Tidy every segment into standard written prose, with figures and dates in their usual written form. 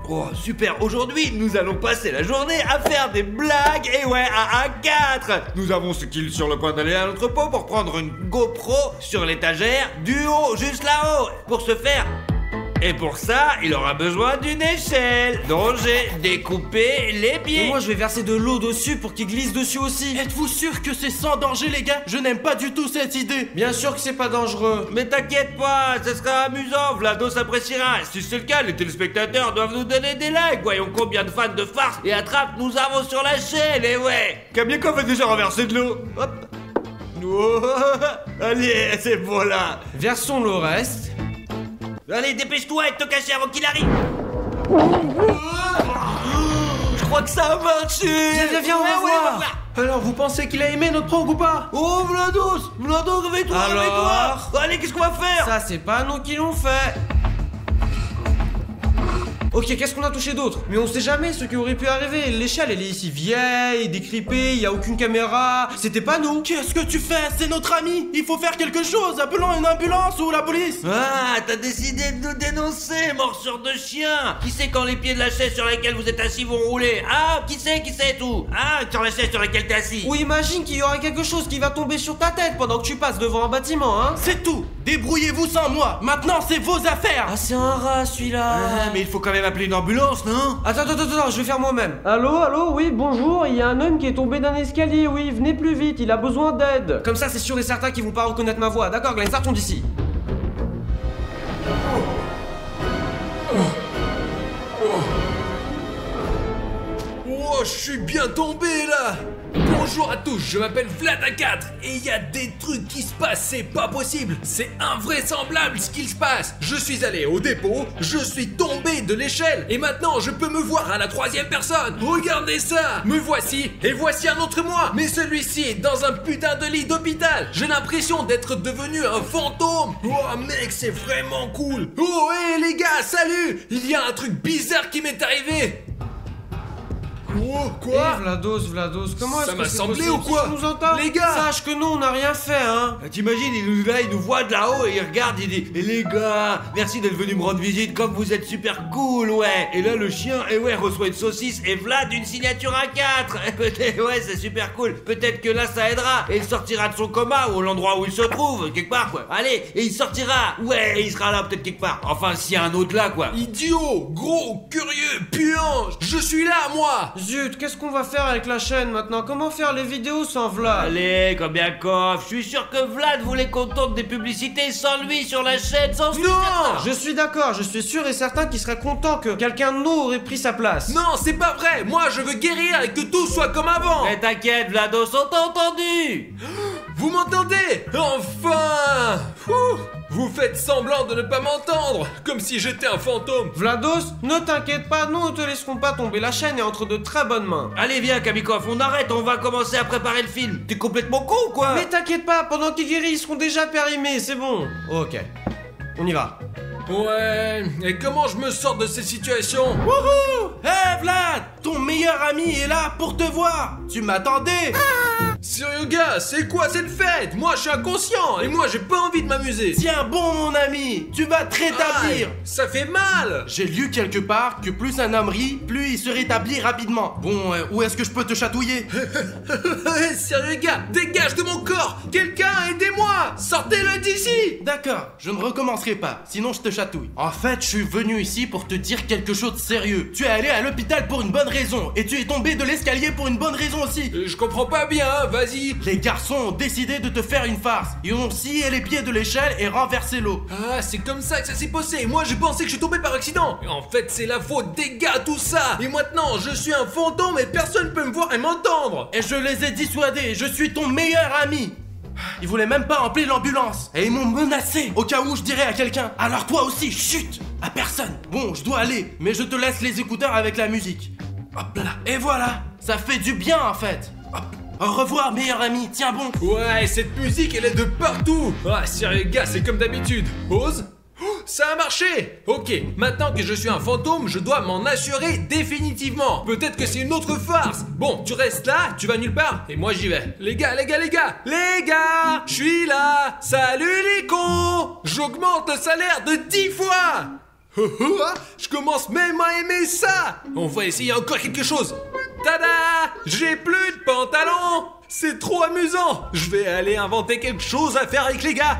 Oh super, aujourd'hui nous allons passer la journée à faire des blagues, et ouais, à A4. Nous avons ce qu'il sur le point d'aller à l'entrepôt pour prendre une GoPro sur l'étagère du haut, juste là-haut. Pour ce faire... Et pour ça, il aura besoin d'une échelle dont j'ai découpé les pieds. Et moi je vais verser de l'eau dessus pour qu'il glisse dessus aussi. Êtes-vous sûr que c'est sans danger les gars? Je n'aime pas du tout cette idée. Bien sûr que c'est pas dangereux. Mais t'inquiète pas, ça sera amusant, Vlados appréciera. Si c'est le cas, les téléspectateurs doivent nous donner des likes. Voyons combien de fans de farce et attrape nous avons sur la chaîne, et ouais. Kamiko fait déjà renverser de l'eau. Hop. Oh, allez, c'est bon là. Versons le reste. Allez, dépêche-toi et te cacher avant qu'il arrive. Je crois que ça a marché. Viens, on va voir. voir. Alors vous pensez qu'il a aimé notre prank ou pas? Oh Vlados, réveille-toi, Alors réveille-toi. Allez, qu'est-ce qu'on va faire? Ça c'est pas nous qui l'ont fait. Ok, qu'est-ce qu'on a touché d'autre? Mais on sait jamais ce qui aurait pu arriver. L'échelle elle est ici vieille, décripée, y a aucune caméra. C'était pas nous. Qu'est-ce que tu fais? C'est notre ami. Il faut faire quelque chose. Appelons une ambulance ou la police. Ah, t'as décidé de nous dénoncer, morsure de chien. Qui sait quand les pieds de la chaise sur laquelle vous êtes assis vont rouler? Ah, qui sait tout? Ah, sur la chaise sur laquelle t'es assis. Ou imagine qu'il y aura quelque chose qui va tomber sur ta tête pendant que tu passes devant un bâtiment, hein. C'est tout. Débrouillez-vous sans moi. Maintenant c'est vos affaires. Ah c'est un rat celui-là. Mais il faut quand même appeler une ambulance, non? Attends, je vais faire moi-même. Allô, oui, bonjour, il y a un homme qui est tombé d'un escalier, oui, venez plus vite, il a besoin d'aide. Comme ça, c'est sûr et certain qu'ils vont pas reconnaître ma voix. D'accord, Glenn, sortons d'ici. Oh, je suis bien tombé là. Bonjour à tous, je m'appelle Vlad4 et il y a des trucs qui se passent, c'est pas possible, c'est invraisemblable ce qu'il se passe. Je suis allé au dépôt, je suis tombé de l'échelle et maintenant je peux me voir à la 3e personne. Regardez ça, me voici et voici un autre moi, mais celui-ci est dans un putain de lit d'hôpital. J'ai l'impression d'être devenu un fantôme. Oh mec, c'est vraiment cool. Oh hé les gars, salut. Il y a un truc bizarre qui m'est arrivé. Oh, quoi? Vlados, comment est-ce Ça que m'a c'est semblé possible? ou quoi? Tu nous entends? Les gars! Sache que nous, on n'a rien fait, hein. T'imagines, il nous voit de là-haut et il regarde, il dit: eh les gars, merci d'être venus me rendre visite, comme vous êtes super cool, ouais. Et là, le chien, ouais, reçoit une saucisse et Vlad une signature A4. Ouais, c'est super cool. Peut-être que là, ça aidera. Et il sortira de son coma ou l'endroit où il se trouve, quelque part, quoi. Allez, et il sortira. Ouais, et il sera là, peut-être quelque part. Enfin, s'il y a un autre là, quoi. Idiot, gros, curieux, puant, je suis là, moi. Zut, qu'est-ce qu'on va faire avec la chaîne maintenant? Comment faire les vidéos sans Vlad? Allez, combien coffre. Je suis sûr que Vlad voulait qu'on tourne des publicités sans lui sur la chaîne, sans lui. Non! Je suis d'accord, je suis sûr et certain qu'il serait content que quelqu'un de nous aurait pris sa place. Non, c'est pas vrai. Moi, je veux guérir et que tout soit comme avant. Mais t'inquiète, Vlados, on t'a entendu. Vous m'entendez? Enfin! Vous faites semblant de ne pas m'entendre, comme si j'étais un fantôme. Vlados, ne t'inquiète pas, nous ne te laisserons pas tomber, la chaîne est entre de très bonnes mains. Allez, viens, Kamikov, on arrête, on va commencer à préparer le film. T'es complètement con ou quoi? Mais t'inquiète pas, pendant qu'ils guérissent, ils seront déjà périmés, c'est bon. Ok, on y va. Ouais, et comment je me sors de ces situations? Wouhou! Hé Vlad! Ton meilleur ami est là pour te voir! Tu m'attendais? Sérieux gars, c'est quoi cette fête? Moi je suis inconscient et moi j'ai pas envie de m'amuser. Tiens bon mon ami, tu vas te rétablir! Aïe, ça fait mal. J'ai lu quelque part que plus un homme rit, plus il se rétablit rapidement. Bon, où est-ce que je peux te chatouiller? Sérieux gars, dégage de mon corps. Quelqu'un aidez-moi. Sortez-le d'ici. D'accord, je ne recommencerai pas, sinon je te chatouille. En fait, je suis venu ici pour te dire quelque chose de sérieux. Tu es allé à l'hôpital pour une bonne raison, et tu es tombé de l'escalier pour une bonne raison aussi. Je comprends pas bien, vas-y. Les garçons ont décidé de te faire une farce. Ils ont scié les pieds de l'échelle et renversé l'eau. Ah, c'est comme ça que ça s'est passé. Moi, j'ai pensé que je suis tombé par accident. Et en fait, c'est la faute des gars, tout ça. Et maintenant, je suis un fantôme et personne peut me voir et m'entendre. Et je les ai dissuadés. Je suis ton meilleur ami. Ils voulaient même pas appeler l'ambulance. Et ils m'ont menacé. Au cas où je dirais à quelqu'un. Alors toi aussi, chut. À personne. Bon, je dois aller. Mais je te laisse les écouteurs avec la musique. Hop là. Et voilà. Ça fait du bien en fait. Hop. Au revoir, meilleur ami. Tiens bon. Ouais, cette musique, elle est de partout. Ah, sérieux gars, c'est comme d'habitude. Pause. Ça a marché. Ok, maintenant que je suis un fantôme, je dois m'en assurer définitivement. Peut-être que c'est une autre farce. Bon, tu restes là, tu vas nulle part, et moi j'y vais. Les gars, je suis là. Salut les cons. J'augmente le salaire de 10 fois. Je commence même à aimer ça. On va essayer encore quelque chose. Tada! J'ai plus de pantalon. C'est trop amusant. Je vais aller inventer quelque chose à faire avec les gars.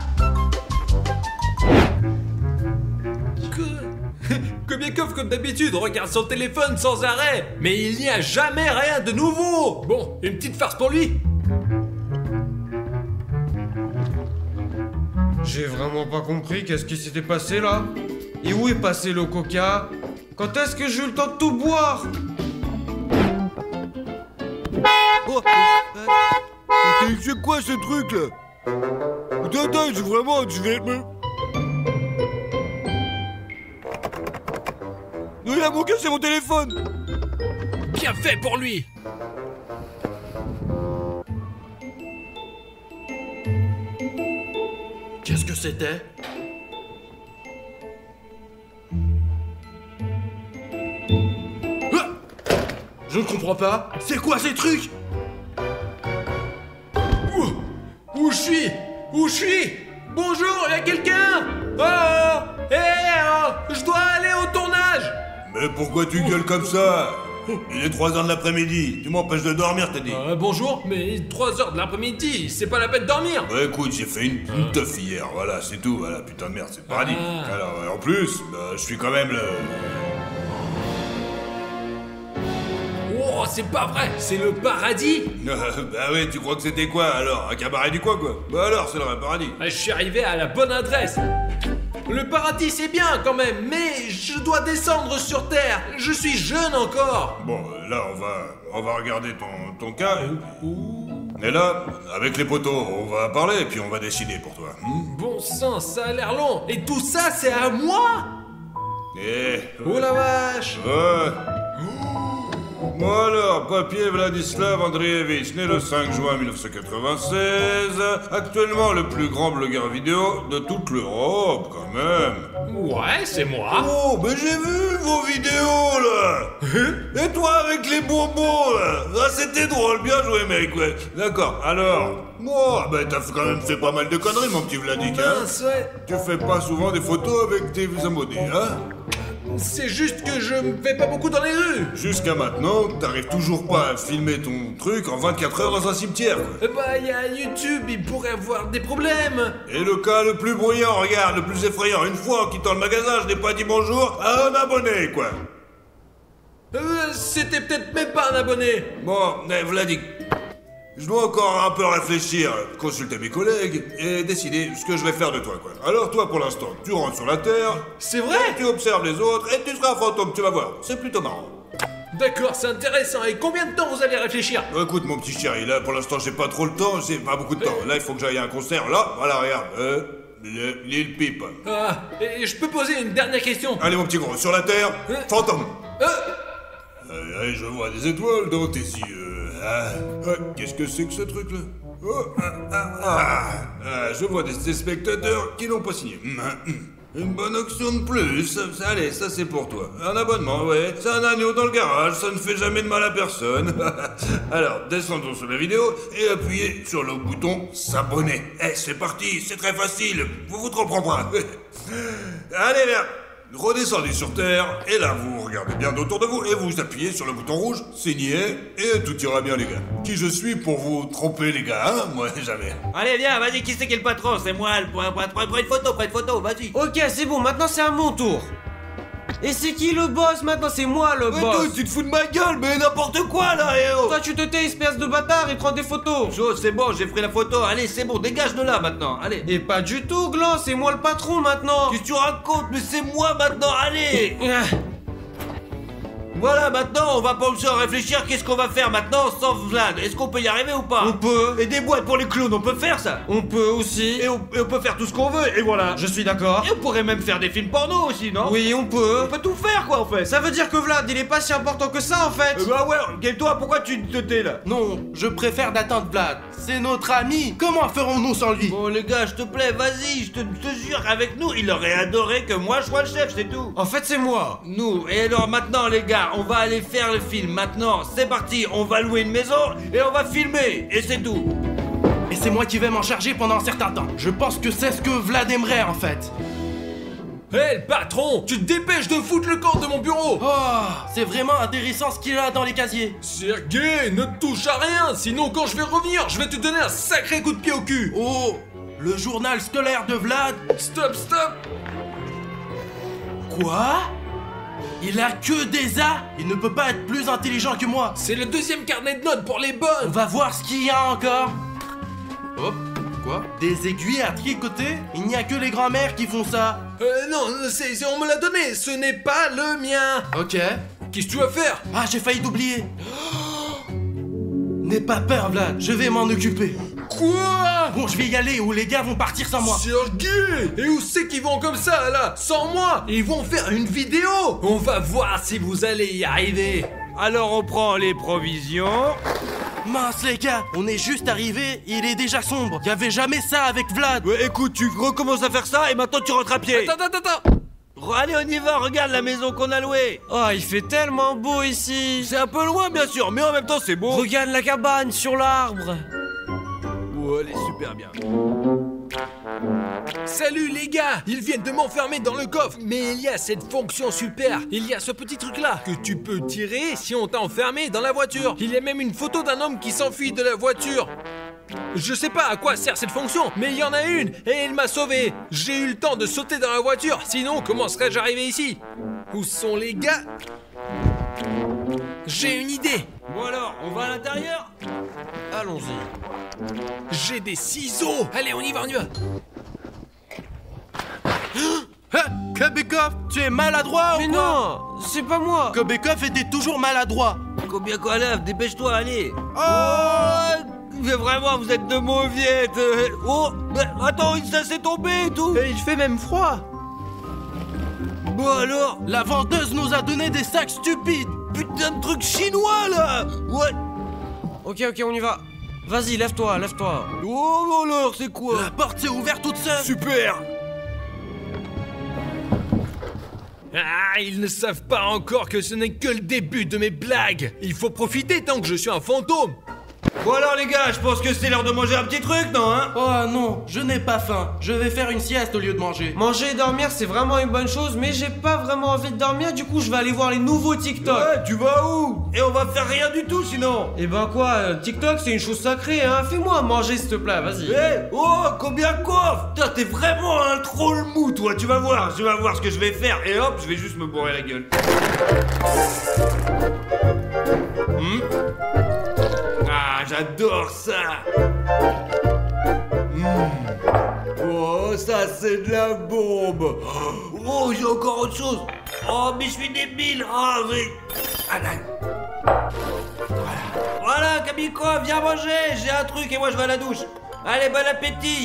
Kobiakov, comme d'habitude, regarde son téléphone sans arrêt. Mais il n'y a jamais rien de nouveau. Bon, une petite farce pour lui. J'ai vraiment pas compris qu'est-ce qui s'était passé là. Et où est passé le coca? Quand est-ce que j'ai eu le temps de tout boire? Oh, c'est quoi ce truc là? Attends, je vais me... Non, il a mon c'est mon téléphone. Bien fait pour lui. Qu'est-ce que c'était? Je ne comprends pas. C'est quoi ces trucs? Où je suis? Où je suis? Bonjour, y'a quelqu'un? Oh! Je dois aller au tournage! Mais pourquoi tu gueules comme ça? Il est 3h de l'après-midi, tu m'empêches de dormir, t'as dit. Bonjour, mais 3h de l'après-midi, c'est pas la peine de dormir! Ouais, écoute, j'ai fait une teuf hier, voilà, c'est tout, voilà, putain de merde, c'est le paradis. Alors, en plus, je suis quand même le... Oh, c'est pas vrai, c'est le paradis! Bah ouais, tu crois que c'était quoi, alors? Un cabaret du coin, quoi? Bah alors, c'est le vrai paradis. Je suis arrivé à la bonne adresse! Le paradis, c'est bien quand même, mais je dois descendre sur Terre. Je suis jeune encore. Bon, là, on va regarder ton cas. Et là, avec les poteaux, on va parler et puis on va décider pour toi. Bon sang, ça a l'air long. Et tout ça, c'est à moi? Oh la vache. Ouais. Bon alors, Papier Vladislav Andreevitch, né le 5 juin 1996, actuellement le plus grand blogueur vidéo de toute l'Europe, quand même. Ouais, c'est moi. Oh, mais j'ai vu vos vidéos, là. Et toi, avec les bonbons, là. Ah, c'était drôle, bien joué, mec, ouais. D'accord, alors... Bon, ben t'as quand même fait pas mal de conneries, mon petit Vladik, hein. Ouais. Tu fais pas souvent des photos avec tes abonnés, hein. C'est juste que je me fais pas beaucoup dans les rues. Jusqu'à maintenant, t'arrives toujours pas à filmer ton truc en 24 heures dans un cimetière, quoi. Bah, y a YouTube, il pourrait avoir des problèmes. Et le cas le plus bruyant, regarde, le plus effrayant, une fois en quittant le magasin, je n'ai pas dit bonjour à un abonné, quoi. C'était peut-être même pas un abonné. Bon, Vladik, je dois encore un peu réfléchir, consulter mes collègues et décider ce que je vais faire de toi, quoi. Alors toi, pour l'instant, tu rentres sur la Terre. C'est vrai? Tu observes les autres et tu seras un fantôme, tu vas voir. C'est plutôt marrant. D'accord, c'est intéressant. Et combien de temps vous allez réfléchir? Écoute, mon petit chéri, là, pour l'instant, j'ai pas trop le temps, j'ai pas beaucoup de temps. Là, il faut que j'aille à un concert. Là, voilà, regarde. Lil Peep. Ah, et je peux poser une dernière question? Allez, mon petit gros, sur la Terre, fantôme. Je vois des étoiles dans tes yeux. Qu'est-ce que c'est que ce truc-là? Je vois des spectateurs qui n'ont pas signé. Une bonne action de plus. Allez, ça c'est pour toi. Un abonnement, ouais. C'est un agneau dans le garage, ça ne fait jamais de mal à personne. Alors, descendons sur la vidéo et appuyez sur le bouton s'abonner. C'est parti, c'est très facile. Vous trompez pas. Allez, là. Redescendez sur Terre, et là vous regardez bien autour de vous, et vous appuyez sur le bouton rouge, signez, et tout ira bien les gars. Qui je suis pour vous tromper les gars, hein? Moi jamais. Allez viens, vas-y, qui c'est qui est le patron? C'est moi, prends une photo, vas-y. Ok, c'est bon, maintenant c'est à mon tour. Et c'est qui le boss maintenant? C'est moi le boss. Toi, tu te fous de ma gueule, mais n'importe quoi là, Toi tu te tais, espèce de bâtard, et prends des photos. Chose, c'est bon, j'ai pris la photo. Allez, c'est bon, dégage de là maintenant. Allez. Et pas du tout, Gland, c'est moi le patron maintenant. Qu'est-ce que tu racontes? Mais c'est moi maintenant, allez. Voilà, maintenant, on va penser à réfléchir. Qu'est-ce qu'on va faire maintenant sans Vlad? Est-ce qu'on peut y arriver ou pas? On peut. Et des boîtes pour les clowns, on peut faire ça? On peut aussi. Et on peut faire tout ce qu'on veut, et voilà. Je suis d'accord. Et on pourrait même faire des films porno aussi, non? Oui, on peut. On peut tout faire, quoi, en fait. Ça veut dire que Vlad, il est pas si important que ça, en fait. Bah ouais, toi, pourquoi tu te tais, là? Non, je préfère d'attendre Vlad. C'est notre ami. Comment ferons-nous sans lui? Bon, les gars, je te plaît, vas-y, je te jure, avec nous, il aurait adoré que moi je sois le chef, c'est tout. En fait, c'est moi. Nous, et alors maintenant, les gars, on va aller faire le film. Maintenant, c'est parti, on va louer une maison et on va filmer, et c'est tout. Et c'est moi qui vais m'en charger pendant un certain temps. Je pense que c'est ce que Vlad aimerait en fait. Hé, le patron, tu te dépêches de foutre le camp de mon bureau. Oh, c'est vraiment intéressant ce qu'il a dans les casiers. Sergei, ne touche à rien, sinon quand je vais revenir, je vais te donner un sacré coup de pied au cul. Oh, le journal scolaire de Vlad. Stop, stop. Quoi? Il a que des A. Il ne peut pas être plus intelligent que moi. C'est le deuxième carnet de notes pour les bonnes. On va voir ce qu'il y a encore. Hop, quoi? Des aiguilles à tricoter? Il n'y a que les grands-mères qui font ça. Non, on me l'a donné, ce n'est pas le mien. Ok. Qu'est-ce que tu vas faire? Ah, j'ai failli t'oublier. N'aie pas peur, Vlad, je vais m'en occuper. Quoi? Bon, je vais y aller ou les gars vont partir sans moi. Sergei! Et où c'est qu'ils vont comme ça, là? Sans moi? Ils vont faire une vidéo! On va voir si vous allez y arriver. Alors on prend les provisions. Mince les gars, on est juste arrivé, il est déjà sombre. Y avait jamais ça avec Vlad. Ouais, écoute, tu recommences à faire ça et maintenant tu rentres à pied. Attends. Allez, on y va, regarde la maison qu'on a louée. Oh, il fait tellement beau ici. C'est un peu loin, bien sûr, mais en même temps, c'est beau. Regarde la cabane sur l'arbre. Oh, elle est super bien. Salut les gars! Ils viennent de m'enfermer dans le coffre, mais il y a cette fonction super. Il y a ce petit truc là que tu peux tirer si on t'a enfermé dans la voiture. Il y a même une photo d'un homme qui s'enfuit de la voiture. Je sais pas à quoi sert cette fonction, mais il y en a une et il m'a sauvé. J'ai eu le temps de sauter dans la voiture, sinon comment serais-je arrivé ici? Où sont les gars? J'ai une idée. Bon alors, on va à l'intérieur? Allons-y. J'ai des ciseaux. Allez, on y va. Hein, Kobekov, tu es maladroit Mais ou quoi? non, c'est pas moi. Kobekov était toujours maladroit. Combien qu'on lève? Dépêche-toi, allez. Oh, Mais vraiment, vous êtes de mauviettes. Oh, mais attends, ça s'est tombé et tout. Et il fait même froid. Bon alors, la vendeuse nous a donné des sacs stupides. putain de truc chinois là. Ouais. Ok, on y va. Vas-y, lève-toi. Oh alors, c'est quoi? La porte s'est ouverte toute seule. Super. Ah, ils ne savent pas encore que ce n'est que le début de mes blagues. Il faut profiter tant que je suis un fantôme. Bon alors les gars, je pense que c'est l'heure de manger un petit truc, non hein? Oh non, je n'ai pas faim. Je vais faire une sieste au lieu de manger. Manger et dormir, c'est vraiment une bonne chose, mais j'ai pas vraiment envie de dormir, du coup je vais aller voir les nouveaux TikTok. Ouais, tu vas où? Et on va faire rien du tout sinon. Et ben quoi, TikTok c'est une chose sacrée, hein. Fais-moi manger s'il te plaît, vas-y. Oh, combien quoi? Putain, t'es vraiment un troll mou, toi. Tu vas voir ce que je vais faire. Et hop, je vais juste me bourrer la gueule. Ah, j'adore ça. Oh, ça c'est de la bombe. Oh, j'ai encore autre chose. Oh, mais je suis débile. Oh, oui. Voilà, Kamiko, viens manger. J'ai un truc et moi je vais à la douche. Allez, bon appétit.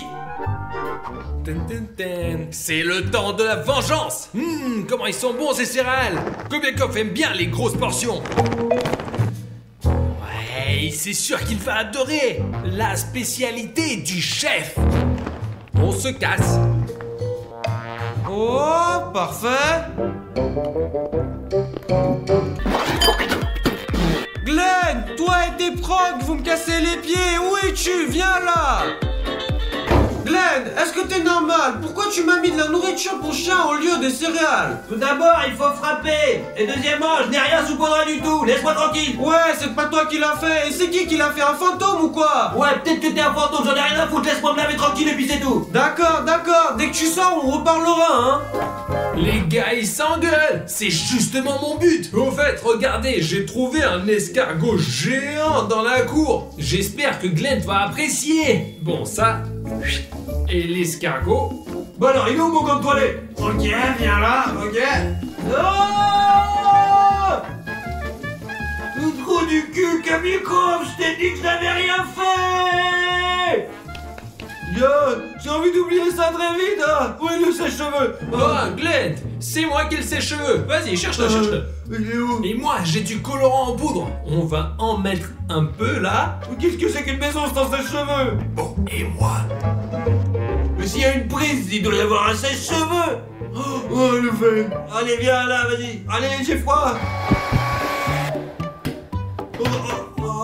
C'est le temps de la vengeance. Comment ils sont bons ces céréales. Kobiakov aime bien les grosses portions. Ouais, c'est sûr qu'il va adorer la spécialité du chef. On se casse. Oh, parfait. Glenn, toi et tes procs, vous me cassez les pieds. Où es-tu? Viens là. Glenn, est-ce que t'es normal? Pourquoi tu m'as mis de la nourriture pour chien au lieu des céréales? Tout d'abord, il faut frapper. Et deuxièmement, je n'ai rien sous poudre du tout. Laisse-moi tranquille. Ouais, c'est pas toi qui l'a fait. Et c'est qui l'a fait? Un fantôme ou quoi? Ouais, peut-être que t'es un fantôme, j'en ai rien à foutre. Laisse-moi me laver tranquille et puis c'est tout. D'accord. Dès que tu sors, on reparlera, hein. Les gars, ils s'engueulent. C'est justement mon but. Au fait, regardez, j'ai trouvé un escargot géant dans la cour. J'espère que Glenn va apprécier. Bon, ça... Et l'escargot. Bon alors, il est où mon gant de toilette? Ok, viens là, ok. Oh, le trou du cul, Kamiko, je t'ai dit que je n'avais rien fait. Yo, j'ai envie d'oublier ça très vite, hein. Où est le sèche-cheveux? Oh, Glenn, c'est moi qui ai le sèche-cheveux. Vas-y, cherche-le. Il est où? Et moi, j'ai du colorant en poudre. On va en mettre un peu là. Qu'est-ce que c'est qu'une maison sans sèche-cheveux? Bon, et moi. Mais s'il y a une prise, il doit y avoir un sèche-cheveux. Oh, le fait. Allez, viens là, vas-y. Allez, j'ai froid.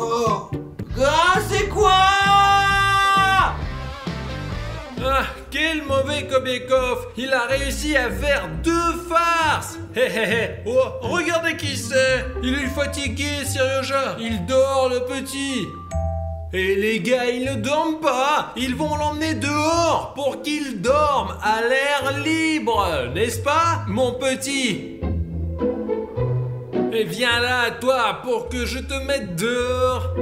Ah, c'est quoi? Ah, qu'est-ce Et le mauvais Kobiekov, il a réussi à faire 2 farces. Hé hé hé, oh, regardez qui c'est. Il est fatigué, Serioja. Il dort, le petit. Et les gars, ils ne dorment pas. Ils vont l'emmener dehors pour qu'il dorme à l'air libre. N'est-ce pas, mon petit? Et viens là, toi, pour que je te mette dehors.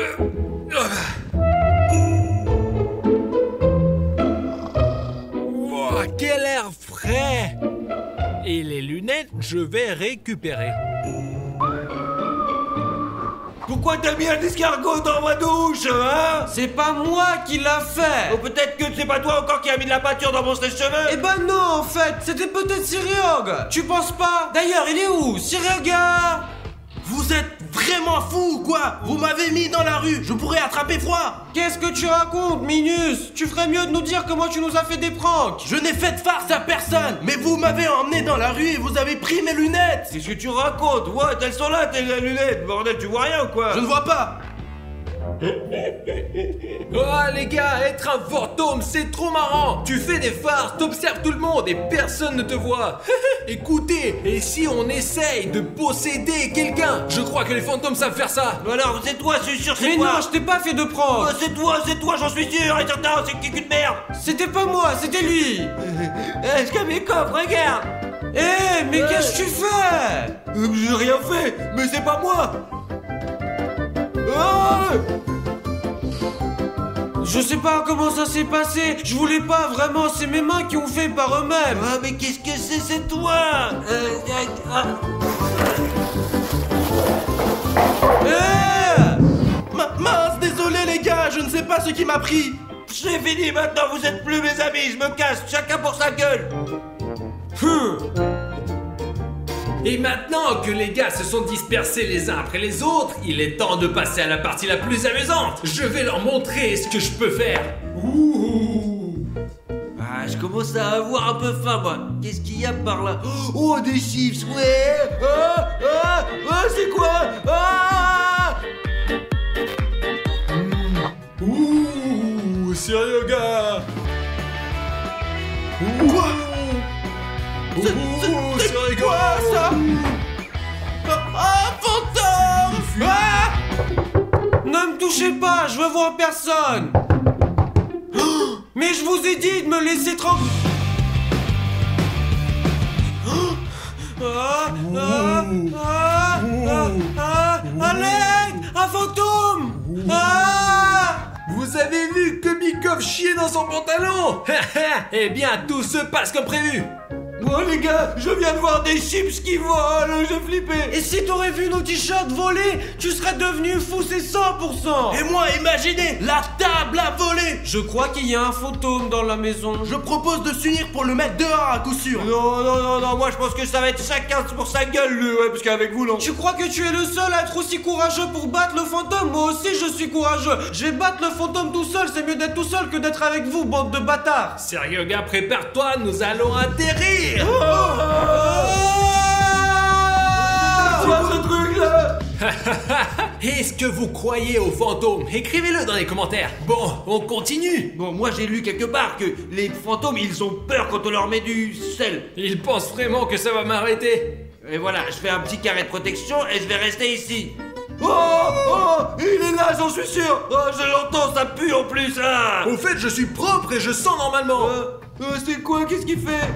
Wow, quel air frais! Et les lunettes, je vais récupérer. Pourquoi t'as mis un escargot dans ma douche, hein? C'est pas moi qui l'a fait. Ou peut-être que c'est pas toi encore qui a mis de la peinture dans mon sèche-cheveux? Eh ben non, en fait, c'était peut-être Syriog. Tu penses pas? D'ailleurs, il est où, Syrioga? Vous êtes vraiment fou ou quoi? Vous m'avez mis dans la rue, je pourrais attraper froid. Qu'est-ce que tu racontes, Minus? Tu ferais mieux de nous dire comment tu nous as fait des pranks. Je n'ai fait de farce à personne, mais vous m'avez emmené dans la rue et vous avez pris mes lunettes. Qu'est-ce que tu racontes? Ouais, elles sont là, tes lunettes. Bordel, tu vois rien ou quoi? Je ne vois pas. Oh les gars, être un fantôme, c'est trop marrant. Tu fais des farces, t'observes tout le monde et personne ne te voit. Écoutez, et si on essaye de posséder quelqu'un? Je crois que les fantômes savent faire ça. Alors, c'est toi, je suis sûr, c'est Mais toi. non, je t'ai pas fait de prank. C'est toi, j'en suis sûr. Et certain, c'est qui de merde. C'était pas moi, c'était lui. Est-ce que mes coffres, regarde. Eh, mais qu'est-ce que tu fais? J'ai rien fait, mais c'est pas moi. Ah! Je sais pas comment ça s'est passé. Je voulais pas vraiment, c'est mes mains qui ont fait par eux-mêmes. Ah, mais qu'est-ce que c'est toi? Mince, désolé les gars, je ne sais pas ce qui m'a pris. C'est fini maintenant, vous êtes plus mes amis, je me casse, chacun pour sa gueule. Et maintenant que les gars se sont dispersés les uns après les autres, il est temps de passer à la partie la plus amusante. Je vais leur montrer ce que je peux faire. Ah, je commence à avoir un peu faim, moi. Qu'est-ce qu'il y a par là? Oh, des chips, ouais. C'est quoi? Ah! Ouh, sérieux gars. Quoi? C'est quoi ça? Ah, fantôme! Ah! Ne me touchez pas, je veux voir personne. Mais je vous ai dit de me laisser tranquille. À l'aide! Un fantôme! Vous avez vu Kobiekov chier dans son pantalon? Eh bien, tout se passe comme prévu. Oh les gars, je viens de voir des chips qui volent, j'ai flippé. Et si t'aurais vu nos t-shirts voler, tu serais devenu fou, c'est 100%. Et moi, imaginez, la table a volé. Je crois qu'il y a un fantôme dans la maison. Je propose de s'unir pour le mettre dehors à coup sûr. Non, moi je pense que ça va être chacun pour sa gueule, lui, ouais, parce qu'avec vous, non. Tu crois que tu es le seul à être aussi courageux pour battre le fantôme? Moi aussi je suis courageux. Je vais battre le fantôme tout seul, c'est mieux d'être tout seul que d'être avec vous, bande de bâtards. Sérieux gars, prépare-toi, nous allons atterrir. C'est quoi ce truc là? Est-ce que vous croyez aux fantômes? Écrivez-le dans les commentaires. Bon, on continue. Bon, moi j'ai lu quelque part que les fantômes ils ont peur quand on leur met du sel. Ils pensent vraiment que ça va m'arrêter. Et voilà, je fais un petit carré de protection et je vais rester ici. Oh, il est là, j'en suis sûr. Oh, je l'entends, ça pue en plus. Ah. Au fait, je suis propre et je sens normalement. C'est quoi? Qu'est-ce qu'il fait?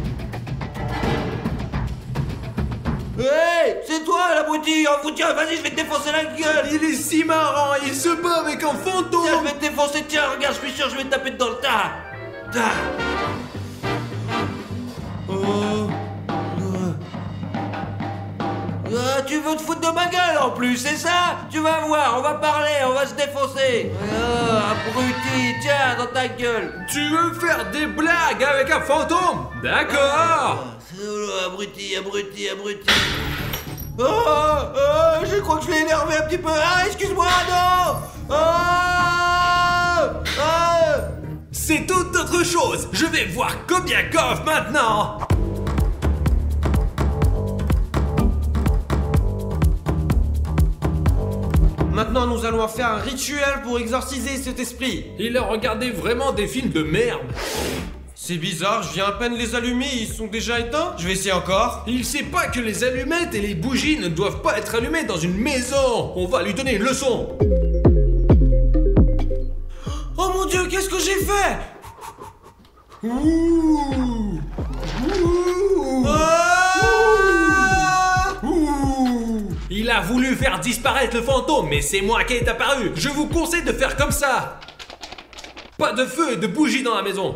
Hey, c'est toi l'abruti! Oh, tiens, vas-y, je vais te défoncer la gueule! Il est si marrant, il se bat avec un fantôme. Tiens, je vais te défoncer, tiens, regarde, je suis sûr, je vais te taper dans le tas! Tu veux te foutre de ma gueule en plus, c'est ça? Tu vas voir, on va parler, on va se défoncer! Abruti, tiens, dans ta gueule! Tu veux faire des blagues avec un fantôme? D'accord. Abruti! Je crois que je l'ai énervé un petit peu! Ah, excuse-moi, non! C'est toute autre chose. Je vais voir Kobiekov maintenant. Maintenant nous allons faire un rituel pour exorciser cet esprit. Il a regardé vraiment des films de merde. C'est bizarre, je viens à peine les allumer, ils sont déjà éteints. Je vais essayer encore. Il sait pas que les allumettes et les bougies ne doivent pas être allumées dans une maison. On va lui donner une leçon. Oh mon Dieu, qu'est-ce que j'ai fait? Ouh. Ouh. Ouh. Il a voulu faire disparaître le fantôme, mais c'est moi qui est apparu. Je vous conseille de faire comme ça. Pas de feu et de bougies dans la maison.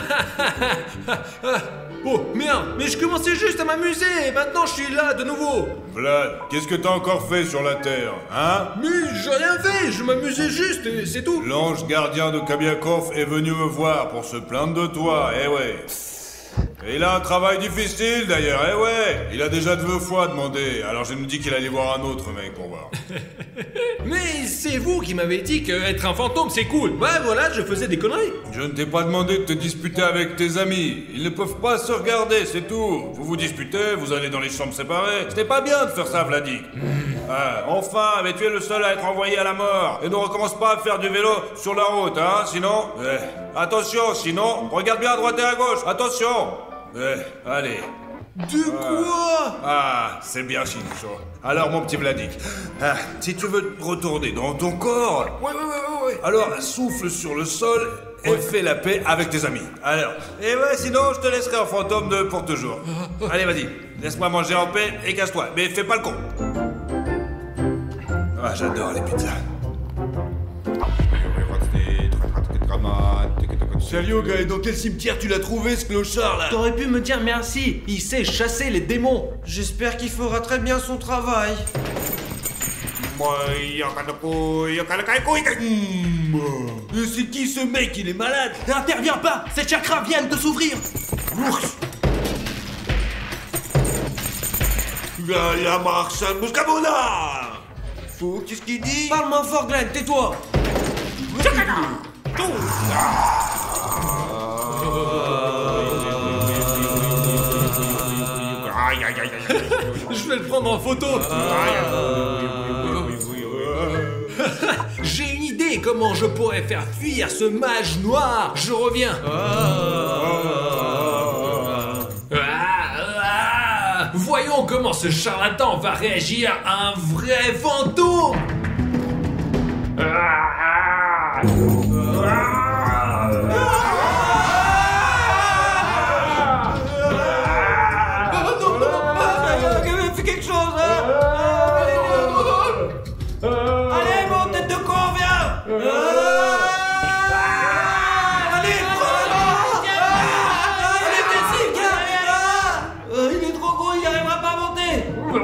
Oh merde, mais je commençais juste à m'amuser et maintenant je suis là de nouveau. Vlad, qu'est-ce que t'as encore fait sur la Terre, hein? Mais j'ai rien fait, je m'amusais juste et c'est tout. L'ange gardien de Kamiakov est venu me voir pour se plaindre de toi, eh ouais. Et il a un travail difficile d'ailleurs, eh ouais. Il a déjà 2 fois demandé, alors je me dis qu'il allait voir un autre mec pour voir. Mais c'est vous qui m'avez dit qu'être un fantôme c'est cool. Bah voilà, je faisais des conneries. Je ne t'ai pas demandé de te disputer avec tes amis. Ils ne peuvent pas se regarder, c'est tout. Vous vous disputez, vous allez dans les chambres séparées. C'était pas bien de faire ça, Vladik. Ah, enfin, mais tu es le seul à être envoyé à la mort. Et ne recommence pas à faire du vélo sur la route, hein, sinon... attention, sinon, regarde bien à droite et à gauche, attention. Allez. De quoi? Ah, c'est bien, Shincho. Alors, mon petit Vladik, si tu veux retourner dans ton corps... Ouais. Alors, souffle sur le sol et fais la paix avec tes amis. Alors, et ouais, sinon, je te laisserai en fantôme pour toujours. Allez, vas-y, laisse-moi manger en paix et casse-toi, mais fais pas le con. Ah, j'adore les pizzas. Sérieux, gars, et dans quel cimetière tu l'as trouvé, ce clochard, là? T'aurais pu me dire merci. Il sait chasser les démons. J'espère qu'il fera très bien son travail. Mais c'est qui ce mec? Il est malade. N'interviens pas. Ces chakras viennent de s'ouvrir. La Marsan Muscabona. Faut, qu'est-ce qu'il dit? Parle-moi fort, Glenn, tais-toi. Je vais le prendre en photo. J'ai une idée comment je pourrais faire fuir ce mage noir. Je reviens. Voyons comment ce charlatan va réagir à un vrai fantôme. Fais quelque chose, hein. Allez, mon tête de con, viens. Allez, vas-y, viens. Il est trop gros, il n'y arrivera pas à monter.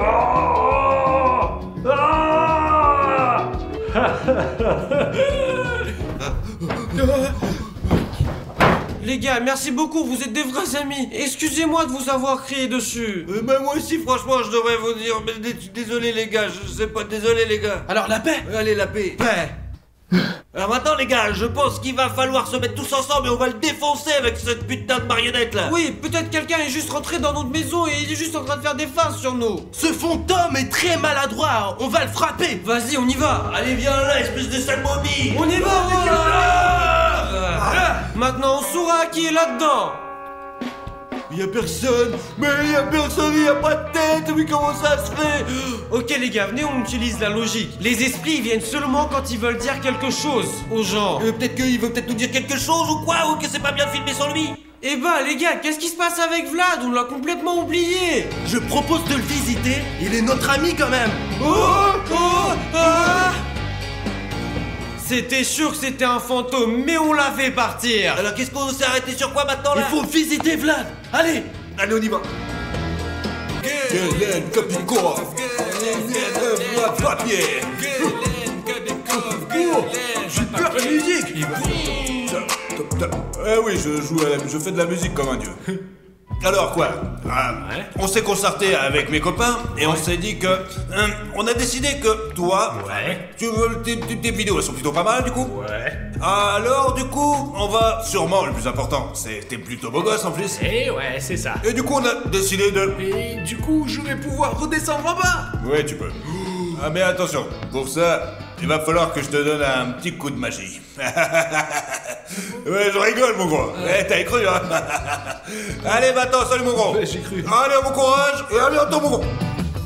Les gars, merci beaucoup, vous êtes des vrais amis. Excusez-moi de vous avoir crié dessus. Bah moi aussi, franchement, je devrais vous dire, mais désolé les gars, je sais pas, désolé les gars. Alors la paix. Allez, la paix. Paix. Alors maintenant les gars, je pense qu'il va falloir se mettre tous ensemble et on va le défoncer avec cette putain de marionnette là. Oui, peut-être quelqu'un est juste rentré dans notre maison et il est juste en train de faire des farces sur nous. Ce fantôme est très maladroit. On va le frapper. Vas-y, on y va. Allez viens là, espèce de sale momie. On y va, Maintenant, on saura qui est là-dedans. Y'a personne, mais y'a personne, y'a pas de tête, mais comment ça se fait? Ok les gars, venez, on utilise la logique. Les esprits viennent seulement quand ils veulent dire quelque chose aux gens. Peut-être qu'il veut peut-être nous dire quelque chose ou quoi, ou que c'est pas bien filmé sans lui. Eh ben les gars, qu'est-ce qui se passe avec Vlad? On l'a complètement oublié. Je propose de le visiter. Il est notre ami quand même. C'était sûr que c'était un fantôme, mais on l'a fait partir. Alors qu'est-ce qu'on s'est arrêté sur quoi maintenant là? Il faut visiter Vlad. Allez. Allez, on y va. Gelen Kapikov, papier. Super musique. Eh oui, je fais de la musique comme un dieu. Alors quoi? On s'est concerté avec mes copains et on s'est dit que on a décidé que toi, tes vidéos elles sont plutôt pas mal du coup. Alors du coup, on va sûrement, le plus important, c'est t'es plutôt beau gosse en plus. Et ouais, c'est ça. Et du coup, on a décidé de. Et du coup, je vais pouvoir redescendre en bas. Ouais, tu peux. Ah mais attention, pour ça, il va falloir que je te donne un petit coup de magie. Ouais, je rigole, mon gros. Ouais, t'as cru, hein. Allez, maintenant, salut, mon gros. Ouais, j'ai cru. Allez, bon courage, et à bientôt, mon gros.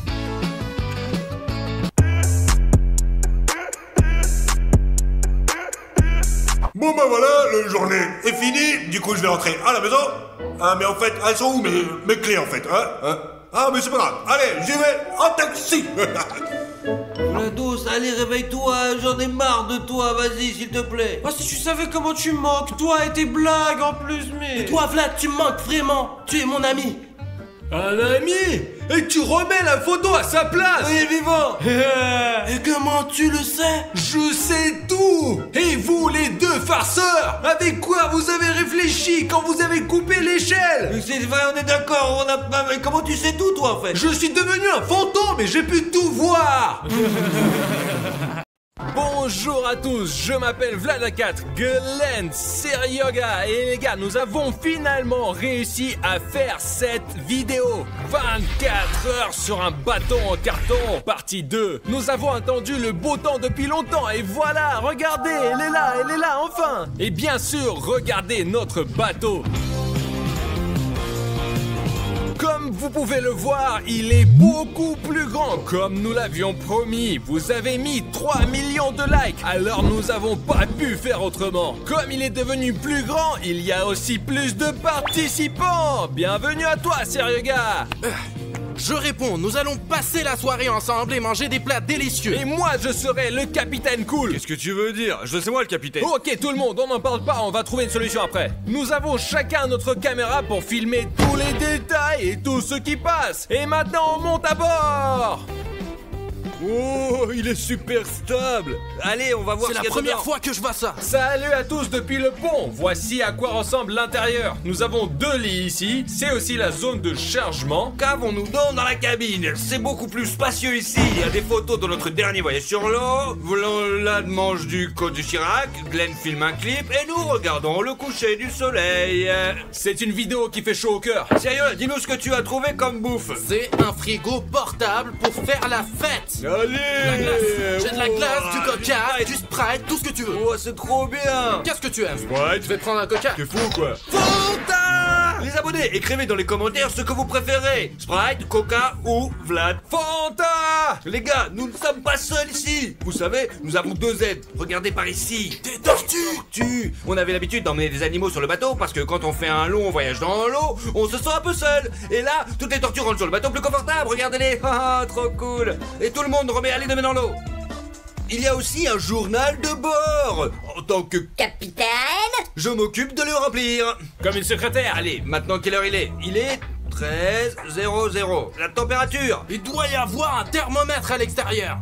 Bon bah voilà, la journée est finie, du coup je vais rentrer à la maison. Ah mais en fait, elles sont où mes clés en fait, hein? Ah mais c'est pas grave, allez, j'y vais en taxi. GLaDOS, allez, réveille-toi, j'en ai marre de toi, vas-y, s'il te plaît. Oh, si tu savais comment tu manques, toi et tes blagues en plus, mais... Toi, Vlad, tu me manques vraiment. Tu es mon ami. Un ami? Et tu remets la photo à sa place. Il est vivant. Et comment tu le sais? Je sais tout. Et vous, les deux farceurs, avec quoi vous avez réfléchi quand vous avez coupé l'échelle? C'est vrai, on est d'accord, on a... Mais comment tu sais tout, toi, en fait? Je suis devenu un fantôme et j'ai pu tout voir. Bonjour à tous, je m'appelle Vlad4, Glenn, Seryoga et les gars, nous avons finalement réussi à faire cette vidéo. 24 heures sur un bâton en carton, partie 2. Nous avons attendu le beau temps depuis longtemps et voilà, regardez, elle est là, enfin. Et bien sûr, regardez notre bateau. Comme vous pouvez le voir, il est beaucoup plus grand, comme nous l'avions promis. Vous avez mis 3 millions de likes, alors nous n'avons pas pu faire autrement. Comme il est devenu plus grand, il y a aussi plus de participants. Bienvenue à toi, sérieux gars. Je réponds, nous allons passer la soirée ensemble et manger des plats délicieux. Et moi, je serai le capitaine cool. Qu'est-ce que tu veux dire? C'est moi le capitaine. Ok, tout le monde, on n'en parle pas, on va trouver une solution après. Nous avons chacun notre caméra pour filmer tous les détails et tout ce qui passe. Et maintenant, on monte à bord. Oh, il est super stable. Allez, on va voir C'est ce la qu'il y a première dedans. fois que je vois ça. Salut à tous depuis le pont. Voici à quoi ressemble l'intérieur. Nous avons 2 lits ici. C'est aussi la zone de chargement. Qu'avons-nous donc dans la cabine? C'est beaucoup plus spacieux ici. Il y a des photos de notre dernier voyage sur l'eau. Vlad mange du Côte du Chirac. Glenn filme un clip et nous regardons le coucher du soleil. C'est une vidéo qui fait chaud au cœur. Sérieux, dis-nous ce que tu as trouvé comme bouffe. C'est un frigo portable pour faire la fête. Allez, La glace. J'ai de la glace, du coca, du Sprite, tout ce que tu veux. Oh, c'est trop bien. Qu'est-ce que tu aimes? Sprite. Je vais prendre un coca. T'es fou quoi? Fanta! Les abonnés, écrivez dans les commentaires ce que vous préférez. Sprite, Coca ou Vlad. Fanta! Les gars, nous ne sommes pas seuls ici. Vous savez, nous avons 2 aides. Regardez par ici. Des tortues! On avait l'habitude d'emmener des animaux sur le bateau parce que quand on fait un long voyage dans l'eau, on se sent un peu seul. Et là, toutes les tortues rentrent sur le bateau plus confortable. Regardez-les. Ah, trop cool. Et tout le monde remet les 2 mains dans l'eau. Il y a aussi un journal de bord. En tant que Capitaine, je m'occupe de le remplir. Comme une secrétaire. Allez, maintenant quelle heure il est? Il est 13h00. La température? Il doit y avoir un thermomètre à l'extérieur.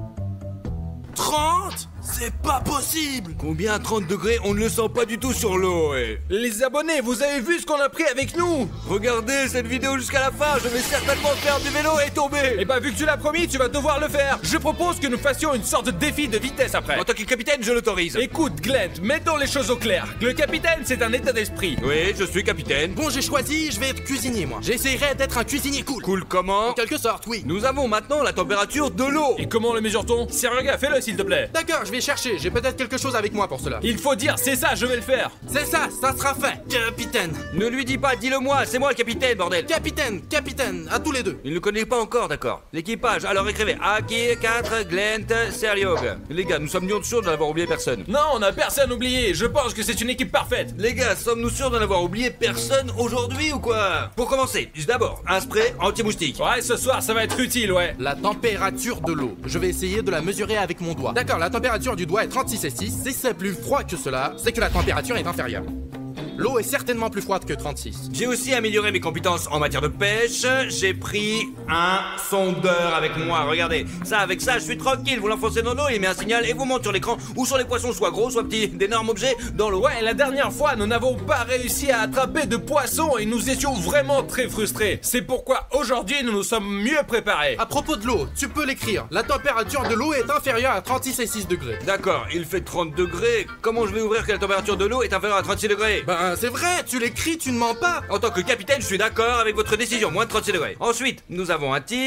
30? C'est pas possible! Combien 30 degrés? On ne le sent pas du tout sur l'eau, ouais. Les abonnés, vous avez vu ce qu'on a pris avec nous? Regardez cette vidéo jusqu'à la fin, je vais certainement faire du vélo et tomber. Eh bah vu que tu l'as promis, tu vas devoir le faire. Je propose que nous fassions une sorte de défi de vitesse après. En tant que capitaine, je l'autorise. Écoute Glenn, mettons les choses au clair. Le capitaine, c'est un état d'esprit. Oui, je suis capitaine. Bon, j'ai choisi, je vais être cuisinier, moi. J'essaierai d'être un cuisinier cool. Cool comment? En quelque sorte, oui. Nous avons maintenant la température de l'eau. Et comment le mesure-t-on? Sérieux gars, fais-le s'il te plaît. D'accord, je vais chercher, j'ai peut-être quelque chose avec moi pour cela. Il faut dire, c'est ça, je vais le faire. C'est ça, ça sera fait. Capitaine. Ne lui dis pas, dis-le moi, c'est moi le capitaine, bordel. Capitaine, à tous les deux. Il ne connaît pas encore, d'accord. L'équipage, alors écrivez Aki, 4, Glenn, Seryoga. Les gars, nous sommes sûrs de n'avoir oublié personne. Non, on n'a personne oublié. Je pense que c'est une équipe parfaite. Les gars, sommes-nous sûrs de n'avoir oublié personne aujourd'hui ou quoi? Pour commencer, d'abord, un spray anti-moustique. Ouais, ce soir, ça va être utile, ouais. La température de l'eau. Je vais essayer de la mesurer avec mon doigt. D'accord, la température du doigt est 36,6. Si c'est plus froid que cela, c'est que la température est inférieure. L'eau est certainement plus froide que 36. J'ai aussi amélioré mes compétences en matière de pêche. J'ai pris un sondeur avec moi. Regardez, ça, avec ça, je suis tranquille. Vous l'enfoncez dans l'eau, il met un signal et vous montre sur l'écran où sont les poissons, soit gros, soit petits, d'énormes objets dans l'eau. Ouais, la dernière fois, nous n'avons pas réussi à attraper de poissons et nous étions vraiment très frustrés. C'est pourquoi aujourd'hui, nous nous sommes mieux préparés. À propos de l'eau, tu peux l'écrire. La température de l'eau est inférieure à 36,6 degrés. D'accord, il fait 30 degrés. Comment je vais ouvrir que la température de l'eau est inférieure à 36 degrés? C'est vrai, tu l'écris, tu ne mens pas. En tant que capitaine, je suis d'accord avec votre décision, moins de 36 degrés. Ensuite, nous avons un type,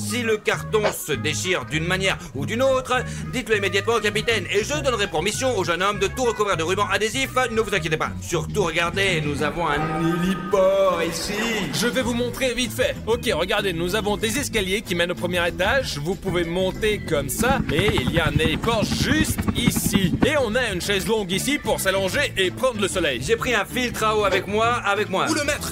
Si le carton se déchire d'une manière ou d'une autre, dites-le immédiatement au capitaine et je donnerai pour mission au jeune homme de tout recouvrir de ruban adhésif. Ne vous inquiétez pas. Surtout, regardez, nous avons un héliport ici. Je vais vous montrer vite fait. Ok, regardez, nous avons des escaliers qui mènent au premier étage. Vous pouvez monter comme ça. Et il y a un héliport juste ici. Et on a une chaise longue ici pour s'allonger et prendre le soleil. J'ai pris un filtre à eau avec moi. Où le mettre?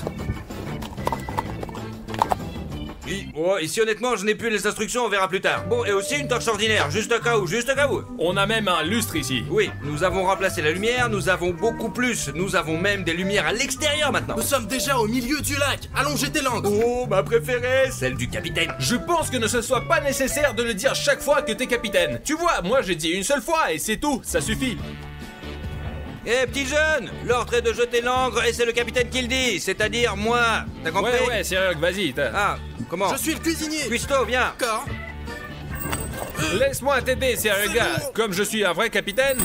Ici honnêtement je n'ai plus les instructions, on verra plus tard. Bon, et aussi une torche ordinaire, juste au cas où, juste au cas où. On a même un lustre ici. Oui, nous avons remplacé la lumière, nous avons beaucoup plus. Nous avons même des lumières à l'extérieur maintenant. Nous sommes déjà au milieu du lac. Allons jeter l'ancre. Oh, ma préférée, celle du capitaine. Je pense que ne ce soit pas nécessaire de le dire chaque fois que t'es capitaine. Tu vois, moi j'ai dit une seule fois et c'est tout, ça suffit. Eh, petit jeune, l'ordre est de jeter l'ancre et c'est le capitaine qui le dit, c'est-à-dire moi. T'as compris? Ouais, sérieux, vas-y. Ah, comment? Je suis le cuisinier. Cuisto, viens. D'accord. Laisse-moi t'aider, sérieux gars. bon. Comme je suis un vrai capitaine.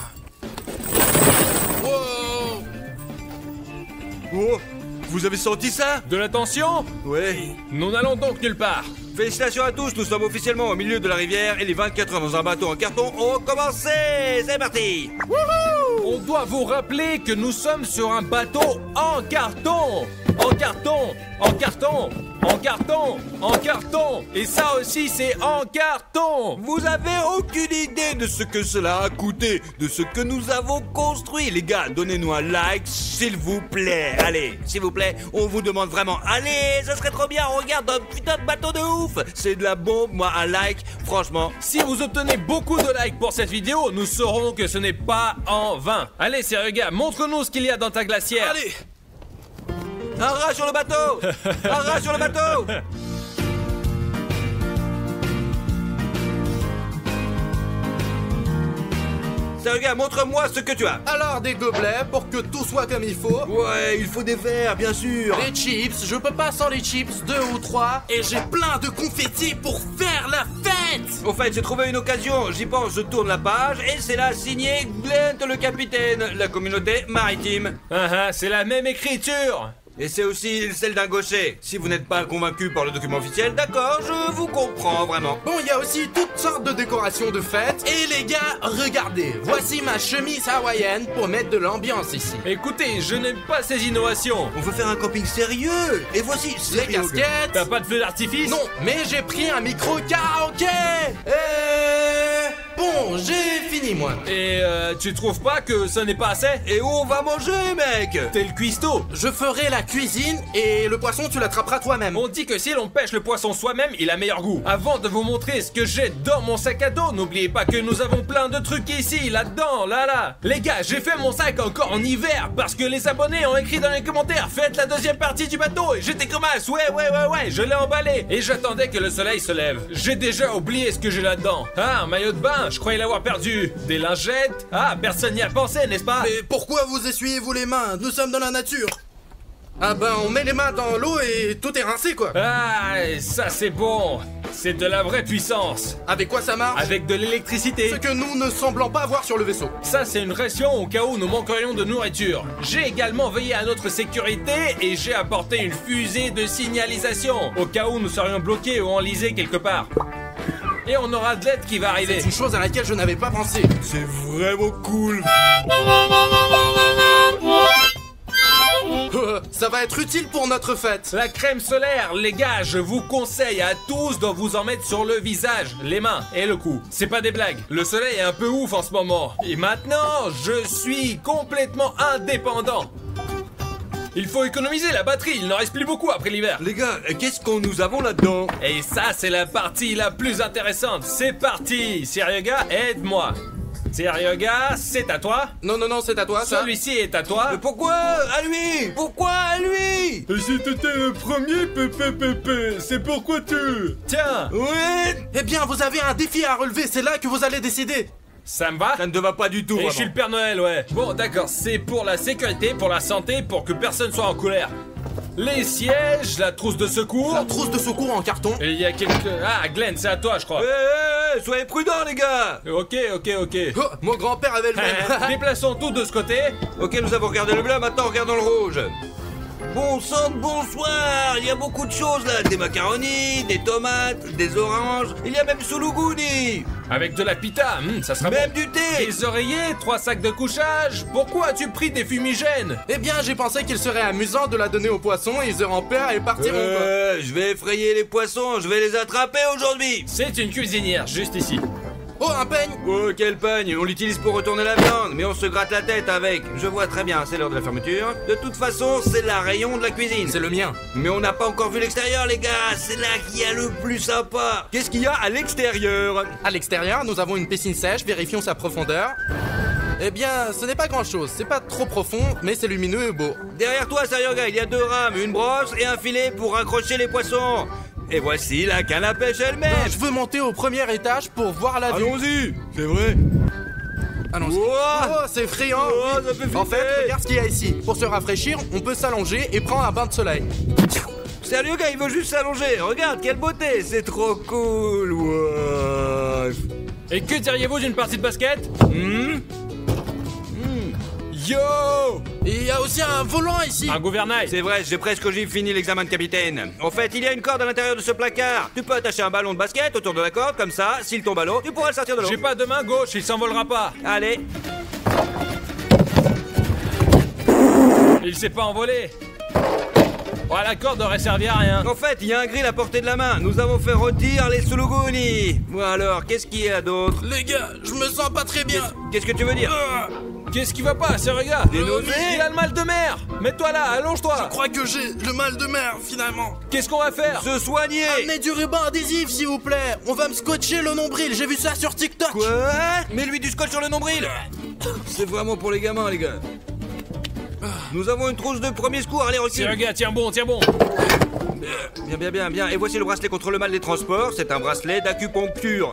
Wow. Oh, vous avez senti ça? De la tension? Ouais. Nous n'allons donc nulle part. Félicitations à tous, nous sommes officiellement au milieu de la rivière et les 24 heures dans un bateau en carton ont commencé. C'est parti. On doit vous rappeler que nous sommes sur un bateau en carton. En carton, en carton, en carton, en carton. Et ça aussi, c'est en carton. Vous avez aucune idée de ce que cela a coûté, de ce que nous avons construit. Les gars, donnez-nous un like, s'il vous plaît. Allez, s'il vous plaît, on vous demande vraiment. Allez, ça serait trop bien, on regarde un putain de bateau de ouf. C'est de la bombe, moi, un like, franchement. Si vous obtenez beaucoup de likes pour cette vidéo, nous saurons que ce n'est pas en vain. Allez, sérieux gars, montre-nous ce qu'il y a dans ta glacière. Allez. Un rat sur le bateau. Un rat sur le bateau. Sérieux gars, montre-moi ce que tu as. Alors, des gobelets pour que tout soit comme il faut. Ouais, il faut des verres, bien sûr. Les chips, je peux pas sans les chips, 2 ou 3. Et j'ai plein de confettis pour faire la fête. Au fait, j'ai trouvé une occasion, j'y pense, je tourne la page et c'est là signé Glent le capitaine, la communauté maritime. C'est la même écriture. Et c'est aussi celle d'un gaucher. Si vous n'êtes pas convaincu par le document officiel, d'accord, je vous comprends vraiment. Bon, il y a aussi toutes sortes de décorations de fête. Et les gars, regardez, voici ma chemise hawaïenne pour mettre de l'ambiance ici. Écoutez, je n'aime pas ces innovations. On veut faire un camping sérieux. Et voici Les casquettes. T'as pas de feu d'artifice? Non, mais j'ai pris un micro karaoké. Bon, j'ai fini moi. Et tu trouves pas que ça n'est pas assez? Et où on va manger, mec? T'es le cuistot. Je ferai la cuisine et le poisson tu l'attraperas toi-même. On dit que si l'on pêche le poisson soi-même, il a meilleur goût. Avant de vous montrer ce que j'ai dans mon sac à dos, n'oubliez pas que nous avons plein de trucs ici, là-dedans, là. Les gars, j'ai fait mon sac encore en hiver parce que les abonnés ont écrit dans les commentaires, faites la deuxième partie du bateau et j'étais comme as, ouais, je l'ai emballé. Et j'attendais que le soleil se lève. J'ai déjà oublié ce que j'ai là-dedans. Ah, un maillot de bain, je croyais l'avoir perdu. Des lingettes. Ah, personne n'y a pensé, n'est-ce pas? Mais pourquoi vous essuyez-vous les mains? Nous sommes dans la nature. Ah ben, on met les mains dans l'eau et tout est rincé quoi. Ah, ça c'est bon. C'est de la vraie puissance. Avec quoi ça marche? Avec de l'électricité. Ce que nous ne semblons pas avoir sur le vaisseau. Ça c'est une ration au cas où nous manquerions de nourriture. J'ai également veillé à notre sécurité et j'ai apporté une fusée de signalisation au cas où nous serions bloqués ou enlisés quelque part. Et on aura de l'aide qui va arriver. C'est une chose à laquelle je n'avais pas pensé. C'est vraiment cool. Ça va être utile pour notre fête. La crème solaire, les gars, je vous conseille à tous de vous en mettre sur le visage, les mains et le cou. C'est pas des blagues. Le soleil est un peu ouf en ce moment. Et maintenant, je suis complètement indépendant. Il faut économiser la batterie, il n'en reste plus beaucoup après l'hiver. Les gars, qu'est-ce qu'on nous avons là-dedans? Et ça, c'est la partie la plus intéressante. C'est parti. Sérieux gars, aide-moi. Sérieux gars, c'est à toi. Non, c'est à toi ça. Celui-ci est à toi. Mais pourquoi à lui? Pourquoi à lui? Si t'étais le premier, Pépé, c'est pourquoi tu... Tiens, Ouais. Eh bien, vous avez un défi à relever, c'est là que vous allez décider. ça me va? Ça ne te va pas du tout, Et je vraiment. suis le Père Noël, ouais. Bon, d'accord, c'est pour la sécurité, pour la santé, pour que personne soit en colère. Les sièges, la trousse de secours. La trousse de secours en carton. Et il y a quelques... Ah, Glenn, c'est à toi, je crois. Soyez prudents, les gars. Ok. Oh, mon grand-père avait le même. Déplaçons tout de ce côté. Ok, nous avons regardé le blanc, maintenant regardons le rouge. Bon sang de bonsoir. Il y a beaucoup de choses là. Des macaronis, des tomates, des oranges. Il y a même soulougouni. Avec de la pita, ça sera Même bon. du thé. Des oreillers, 3 sacs de couchage. Pourquoi as-tu pris des fumigènes? Eh bien, j'ai pensé qu'il serait amusant de la donner aux poissons, ils auront peur et partiront quoi. Je vais effrayer les poissons. Je vais les attraper aujourd'hui. C'est une cuisinière, juste ici. Oh, un peigne! Oh, quel peigne. On l'utilise pour retourner la viande, mais on se gratte la tête avec. Je vois très bien, c'est l'heure de la fermeture. De toute façon, c'est la rayon de la cuisine. C'est le mien. Mais on n'a pas encore vu l'extérieur, les gars. C'est là qu'il y a le plus sympa. Qu'est-ce qu'il y a à l'extérieur? À l'extérieur, nous avons une piscine sèche, vérifions sa profondeur. Eh bien, ce n'est pas grand-chose, c'est pas trop profond, mais c'est lumineux et beau. Derrière toi, Saryoga, il y a 2 rames, une brosse et un filet pour accrocher les poissons. Et voici la canne à pêche elle-même. Je veux monter au premier étage pour voir la vue. Allons-y. C'est vrai. Allons-y. Wow. Oh, c'est effrayant. Oh, oui. ça fait En flipper. fait, regarde ce qu'il y a ici. Pour se rafraîchir, on peut s'allonger et prendre un bain de soleil. Sérieux, gars, il veut juste s'allonger. Regarde, quelle beauté. C'est trop cool. Wow. Et que diriez-vous d'une partie de basket? Yo! Et il y a aussi un volant ici. Un gouvernail. C'est vrai, j'ai presque fini l'examen de capitaine. En fait, il y a une corde à l'intérieur de ce placard. Tu peux attacher un ballon de basket autour de la corde, comme ça, s'il tombe à l'eau, tu pourras le sortir de l'eau. J'ai pas de main gauche, il s'envolera pas. Allez. Il s'est pas envolé. Oh, la corde aurait servi à rien. En fait, il y a un grill à portée de la main. Nous avons fait rôtir les soulougouni. Bon alors, qu'est-ce qu'il y a d'autre? Les gars, je me sens pas très bien. Qu'est-ce que tu veux dire? Qu'est-ce qui va pas, c'est regarde. Des nausées? Il a le mal de mer. Mets-toi là, allonge-toi. Je crois que j'ai le mal de mer, finalement. Qu'est-ce qu'on va faire? Se soigner. Amenez du ruban adhésif, s'il vous plaît. On va me scotcher le nombril, j'ai vu ça sur TikTok. Quoi? Mets-lui du scotch sur le nombril. C'est vraiment pour les gamins, les gars. Nous avons une trousse de premier secours, allez, recule. C'est regarde, tiens bon, tiens bon. Bien. Et voici le bracelet contre le mal des transports. C'est un bracelet d'acupuncture.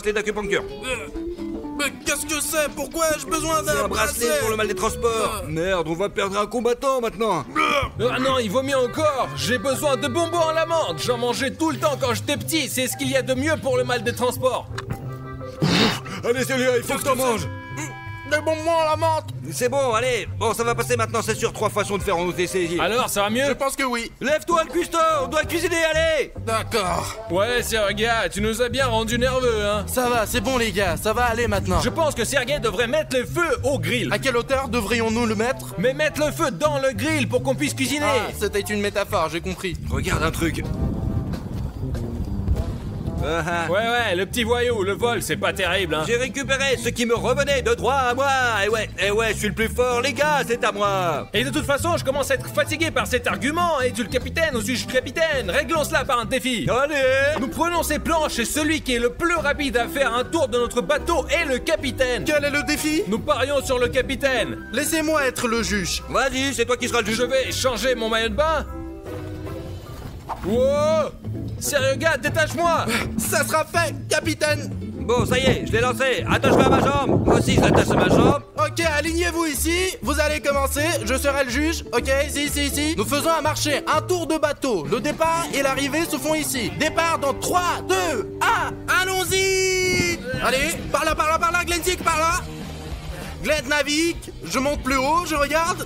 Mais qu'est-ce que c'est? Pourquoi ai-je besoin C'est d'un un bracelet pour le mal des transports. Merde, on va perdre un combattant maintenant. Ah non, il vaut mieux encore. J'ai besoin de bonbons à la menthe. J'en mangeais tout le temps quand j'étais petit. C'est ce qu'il y a de mieux pour le mal des transports. Allez, celui-là, il faut que t'en manges. Des bonbons à la menthe. C'est bon, allez. Bon, ça va passer maintenant, c'est sûr. 3 façons de faire en OTC. Alors, ça va Je mieux? pense que oui. Lève-toi, le cuistot. On doit cuisiner, allez. D'accord. Ouais, Sergei, tu nous as bien rendu nerveux, hein. Ça va, c'est bon les gars, ça va aller maintenant. Je pense que Sergei devrait mettre le feu au grill. À quelle hauteur devrions-nous le mettre? Mais mettre le feu dans le grill pour qu'on puisse cuisiner. Ah, c'était une métaphore, j'ai compris. Regarde un truc. Ouais, le petit voyou, le vol, c'est pas terrible, hein. J'ai récupéré ce qui me revenait de droit à moi. Et ouais, je suis le plus fort, les gars, c'est à moi. Et de toute façon, je commence à être fatigué par cet argument. Es-tu le capitaine ou suis-je le capitaine? Réglons cela par un défi. Allez. Nous prenons ces planches et celui qui est le plus rapide à faire un tour de notre bateau est le capitaine. Quel est le défi? Nous parions sur le capitaine. Laissez-moi être le juge. Vas-y, c'est toi qui seras le juge. Je vais changer mon maillot de bain. Wow! Sérieux gars, détache-moi! Ça sera fait, capitaine. Bon, ça y est, je l'ai lancé. Attache-le à ma jambe. Moi aussi, je l'attache à ma jambe. Ok, alignez-vous ici. Vous allez commencer. Je serai le juge. Ok, ici. Nous faisons un marché, un tour de bateau. Le départ et l'arrivée se font ici. Départ dans 3, 2, 1. Allons-y. Allez, par là, Glenn Zik, par là. Glenn navigue. Je monte plus haut, je regarde.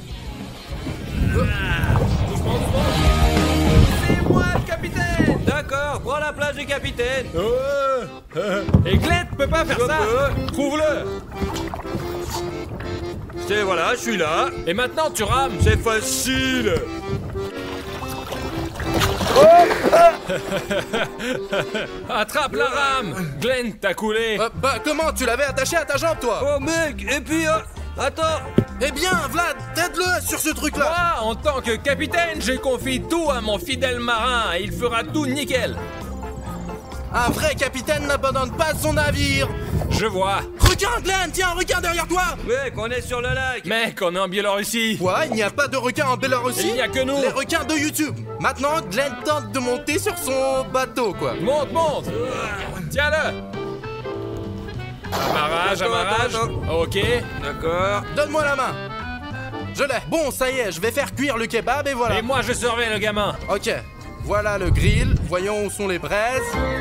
C'est moi le capitaine! D'accord, prends la place du capitaine. Et Glenn peut pas faire ça! Trouve-le! C'est voilà, je suis là. Et maintenant tu rames! C'est facile. Attrape la rame! Glenn, t'as coulé! Comment? Tu l'avais attaché à ta jambe, toi? Oh mec, et puis attends. Eh bien, Vlad, aide-le sur ce truc-là. Moi, en tant que capitaine, j'ai confié tout à mon fidèle marin et il fera tout nickel! Un vrai capitaine n'abandonne pas son navire. Je vois! Requin, Glenn, tiens, un requin derrière toi. Mec, on est sur le lac. Mec, on est en Biélorussie! Quoi? Il n'y a pas de requin en Biélorussie? Il n'y a que nous! Les requins de YouTube. Maintenant, Glenn tente de monter sur son bateau, quoi. Monte! Tiens-le! Amarrage! Attends. Ok. D'accord. Donne-moi la main. Je l'ai. Bon, ça y est, je vais faire cuire le kebab et voilà. Et moi, je surveille le gamin! Ok, voilà le grill. Voyons où sont les braises.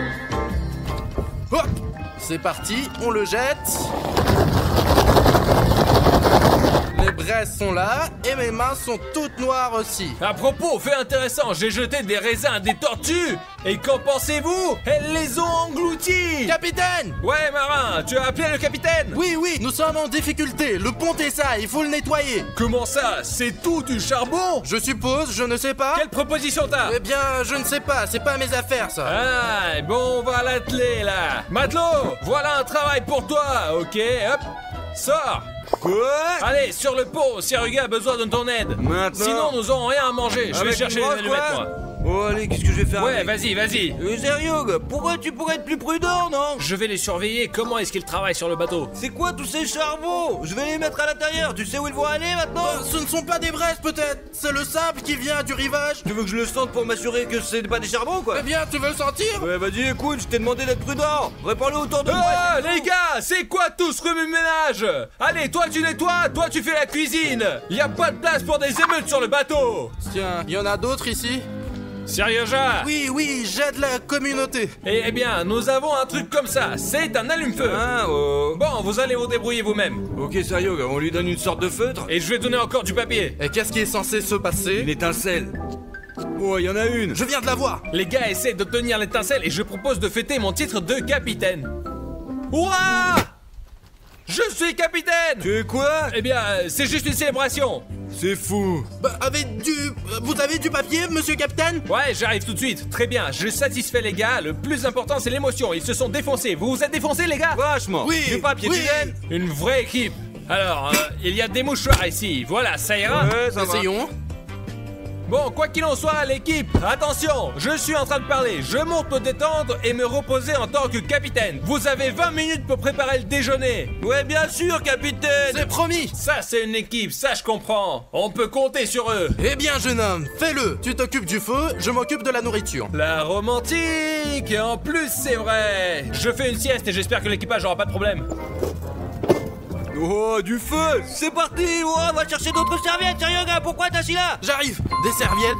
Hop! C'est parti, on le jette. Les braises sont là et mes mains sont toutes noires aussi. À propos, fait intéressant, j'ai jeté des raisins à des tortues. Et qu'en pensez-vous? Elles les ont engloutis. Capitaine! Ouais, marin, tu as appelé le capitaine? Oui, nous sommes en difficulté. Le pont est ça, il faut le nettoyer. Comment ça? C'est tout du charbon? Je suppose, je ne sais pas. Quelle proposition t'as? Eh bien, je ne sais pas, c'est pas mes affaires ça. Ah, bon, on va l'atteler là. Matelot, voilà un travail pour toi, ok, hop, sors. Quoi? Allez, sur le pont, Siruga a besoin de ton aide. Maintenant? Sinon, nous aurons rien à manger. Je vais Avec chercher une les brosse, allumettes, quoi? moi. Oh, allez, qu'est-ce que je vais faire Ouais, avec? vas-y. Sérieux, pourquoi tu pourrais être plus prudent, non? Je vais les surveiller. Comment est-ce qu'ils travaillent sur le bateau? C'est quoi tous ces charbons? Je vais les mettre à l'intérieur, tu sais où ils vont aller maintenant? Ce ne sont pas des braises peut-être, c'est le sable qui vient du rivage. Tu veux que je le sente pour m'assurer que c'est pas des charbons, quoi? Eh bien, tu veux le sentir? Ouais, vas-y, écoute, je t'ai demandé d'être prudent. Répands-le autour de moi. Ah, les gars, c'est quoi tout ce remue-ménage? Allez, toi tu nettoies, toi tu fais la cuisine. Y a pas de place pour des émeutes sur le bateau. Tiens, il y en a d'autres ici? Sérieusement? Oui, j'aide la communauté. Eh bien, nous avons un truc comme ça. C'est un allume-feu. Ah, oh. Bon, vous allez vous débrouiller vous-même. Ok, sérieux, on lui donne une sorte de feutre? Et je vais donner encore du papier. Et qu'est-ce qui est censé se passer? Une étincelle. Oh, il y en a une. Je viens de la voir. Les gars essaient d'obtenir l'étincelle et je propose de fêter mon titre de capitaine. Ouah! Je suis capitaine! Tu es quoi? Eh bien, c'est juste une célébration. C'est fou. Bah, vous avez du papier, monsieur capitaine? Ouais, j'arrive tout de suite. Très bien, je satisfais les gars. Le plus important, c'est l'émotion. Ils se sont défoncés. Vous vous êtes défoncés, les gars? Vachement. Oui, Du papier, oui. tu gagnes? Une vraie équipe. Alors, il y a des mouchoirs ici. Voilà, ça ira. Ouais, ça va. Essayons. Bon, quoi qu'il en soit, l'équipe, attention, je suis en train de parler. Je monte me détendre et me reposer en tant que capitaine. Vous avez 20 minutes pour préparer le déjeuner. Ouais, bien sûr, capitaine. C'est promis. Ça, c'est une équipe, ça je comprends. On peut compter sur eux. Eh bien, jeune homme, fais-le. Tu t'occupes du feu, je m'occupe de la nourriture. La romantique. Et en plus, c'est vrai. Je fais une sieste et j'espère que l'équipage aura pas de problème. Oh, du feu. C'est parti. Oh, on va chercher d'autres serviettes. Sérieux, gars, pourquoi t'as assis là? J'arrive. Des serviettes.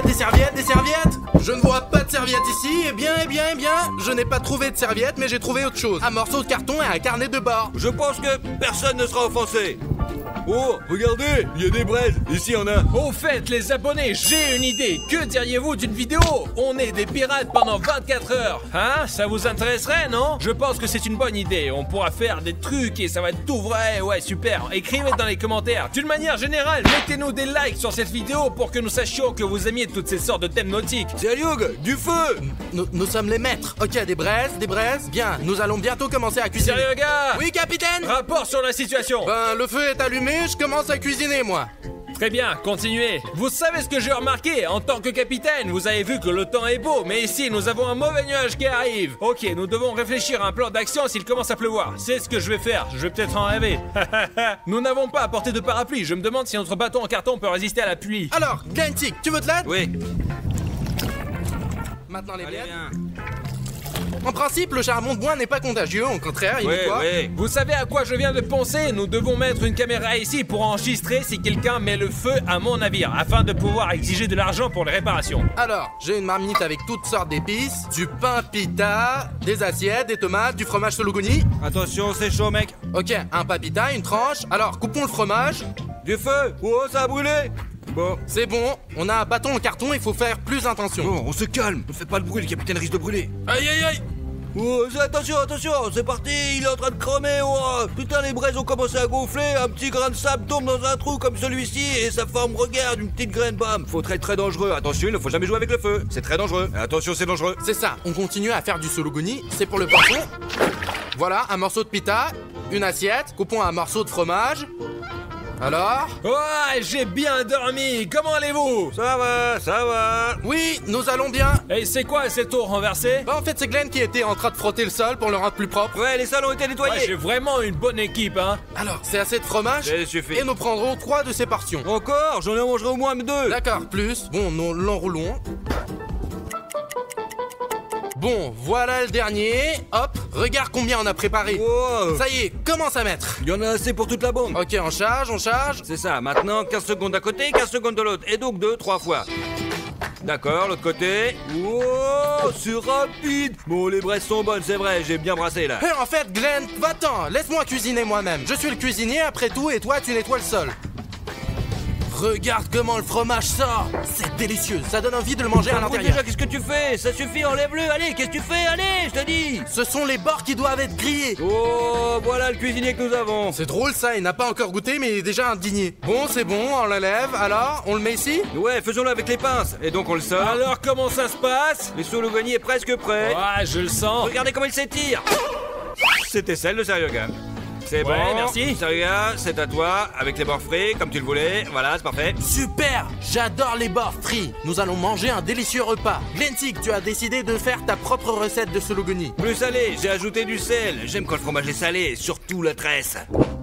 Je ne vois pas de serviettes ici. Eh bien, je n'ai pas trouvé de serviettes, mais j'ai trouvé autre chose. Un morceau de carton et un carnet de bord. Je pense que personne ne sera offensé. Oh, regardez, il y a des braises. Ici, il y en a. Au fait, les abonnés, j'ai une idée. Que diriez-vous d'une vidéo? On est des pirates pendant 24 heures. Hein? Ça vous intéresserait, non? Je pense que c'est une bonne idée. On pourra faire des trucs et ça va être tout vrai. Ouais, super. Écrivez dans les commentaires. D'une manière générale, mettez-nous des likes sur cette vidéo pour que nous sachions que vous aimiez toutes ces sortes de thèmes nautiques. Sérieux, gars, du feu. Nous sommes les maîtres. Ok, des braises. Bien, nous allons bientôt commencer à cuisiner. Sérieux, gars? Oui, capitaine. Rapport sur la situation. Ben, le feu est allumé, je commence à cuisiner, moi. Très bien, continuez. Vous savez ce que j'ai remarqué? En tant que capitaine, vous avez vu que le temps est beau, mais ici, nous avons un mauvais nuage qui arrive. Ok, nous devons réfléchir à un plan d'action s'il commence à pleuvoir. C'est ce que je vais faire. Je vais peut-être en rêver. Nous n'avons pas apporté de parapluie. Je me demande si notre bateau en carton peut résister à la pluie. Alors, Glentic, tu veux de l'aide? Oui. Maintenant les Allez, bières. viens. En principe, le charbon de bois n'est pas contagieux, au contraire, il est quoi? Ouais. Vous savez à quoi je viens de penser? Nous devons mettre une caméra ici pour enregistrer si quelqu'un met le feu à mon navire, afin de pouvoir exiger de l'argent pour les réparations. Alors, j'ai une marmite avec toutes sortes d'épices, du pain pita, des assiettes, des tomates, du fromage sologoni. Attention, c'est chaud, mec. Ok, un pain pita, une tranche. Alors, coupons le fromage. Du feu. Oh, ça a brûlé. Bon. C'est bon, on a un bâton en carton, il faut faire plus attention. Bon, on se calme. Ne fais pas le bruit, le capitaine risque de brûler. Aïe aïe aïe. Oh, attention, c'est parti, il est en train de cremer, oh. Putain, les braises ont commencé à gonfler, un petit grain de sable tombe dans un trou comme celui-ci et ça forme, regarde, une petite graine, bam. Faut être très dangereux, attention, il ne faut jamais jouer avec le feu, c'est très dangereux. Attention, c'est dangereux. C'est ça, on continue à faire du sologoni, c'est pour le poisson. Voilà, un morceau de pita, une assiette, coupons un morceau de fromage. Alors? Ouais, j'ai bien dormi. Comment allez-vous? Ça va. Oui, nous allons bien. Et c'est quoi cette eau renversée? Bah en fait c'est Glenn qui était en train de frotter le sol pour le rendre plus propre. Ouais, les salles ont été nettoyés. Ouais, j'ai vraiment une bonne équipe, hein. Alors, c'est assez de fromage. Ça suffit. Et nous prendrons 3 de ces portions. Encore? J'en ai mangé au moins 2. D'accord, plus. Bon, nous l'enroulons. Bon, voilà le dernier. Hop, regarde combien on a préparé. Wow. Ça y est, commence à mettre. Il y en a assez pour toute la bande. Ok, on charge. C'est ça, maintenant 15 secondes d'un côté, 15 secondes de l'autre. Et donc 3 fois. D'accord, l'autre côté. Wow, c'est rapide. Bon, les braises sont bonnes, c'est vrai, j'ai bien brassé là. En fait, Glenn, va-t'en, laisse-moi cuisiner moi-même. Je suis le cuisinier après tout et toi tu nettoies le sol. Regarde comment le fromage sort. C'est délicieux, ça donne envie de le manger à l'intérieur. Déjà, qu'est-ce que tu fais? Ça suffit, enlève-le. Allez, qu'est-ce que tu fais? Allez, je te dis. Ce sont les bords qui doivent être grillés. Oh, voilà le cuisinier que nous avons. C'est drôle ça, il n'a pas encore goûté mais il est déjà indigné. Bon, c'est bon, on l'enlève. Alors, on le met ici? Ouais, faisons-le avec les pinces. Et donc on le sort. Alors comment ça se passe? Les soulogoni est presque prêt. Ouais, je le sens. Regardez comment il s'étire. C'était celle de Seryoga. C'est Ouais, bon, merci. Seryoga, c'est à toi, avec les bords frits, comme tu le voulais. Voilà, c'est parfait. Super, j'adore les bords frits. Nous allons manger un délicieux repas. Glentic, tu as décidé de faire ta propre recette de soulogoni. Plus salé, j'ai ajouté du sel. J'aime quand le fromage est salé, surtout la tresse.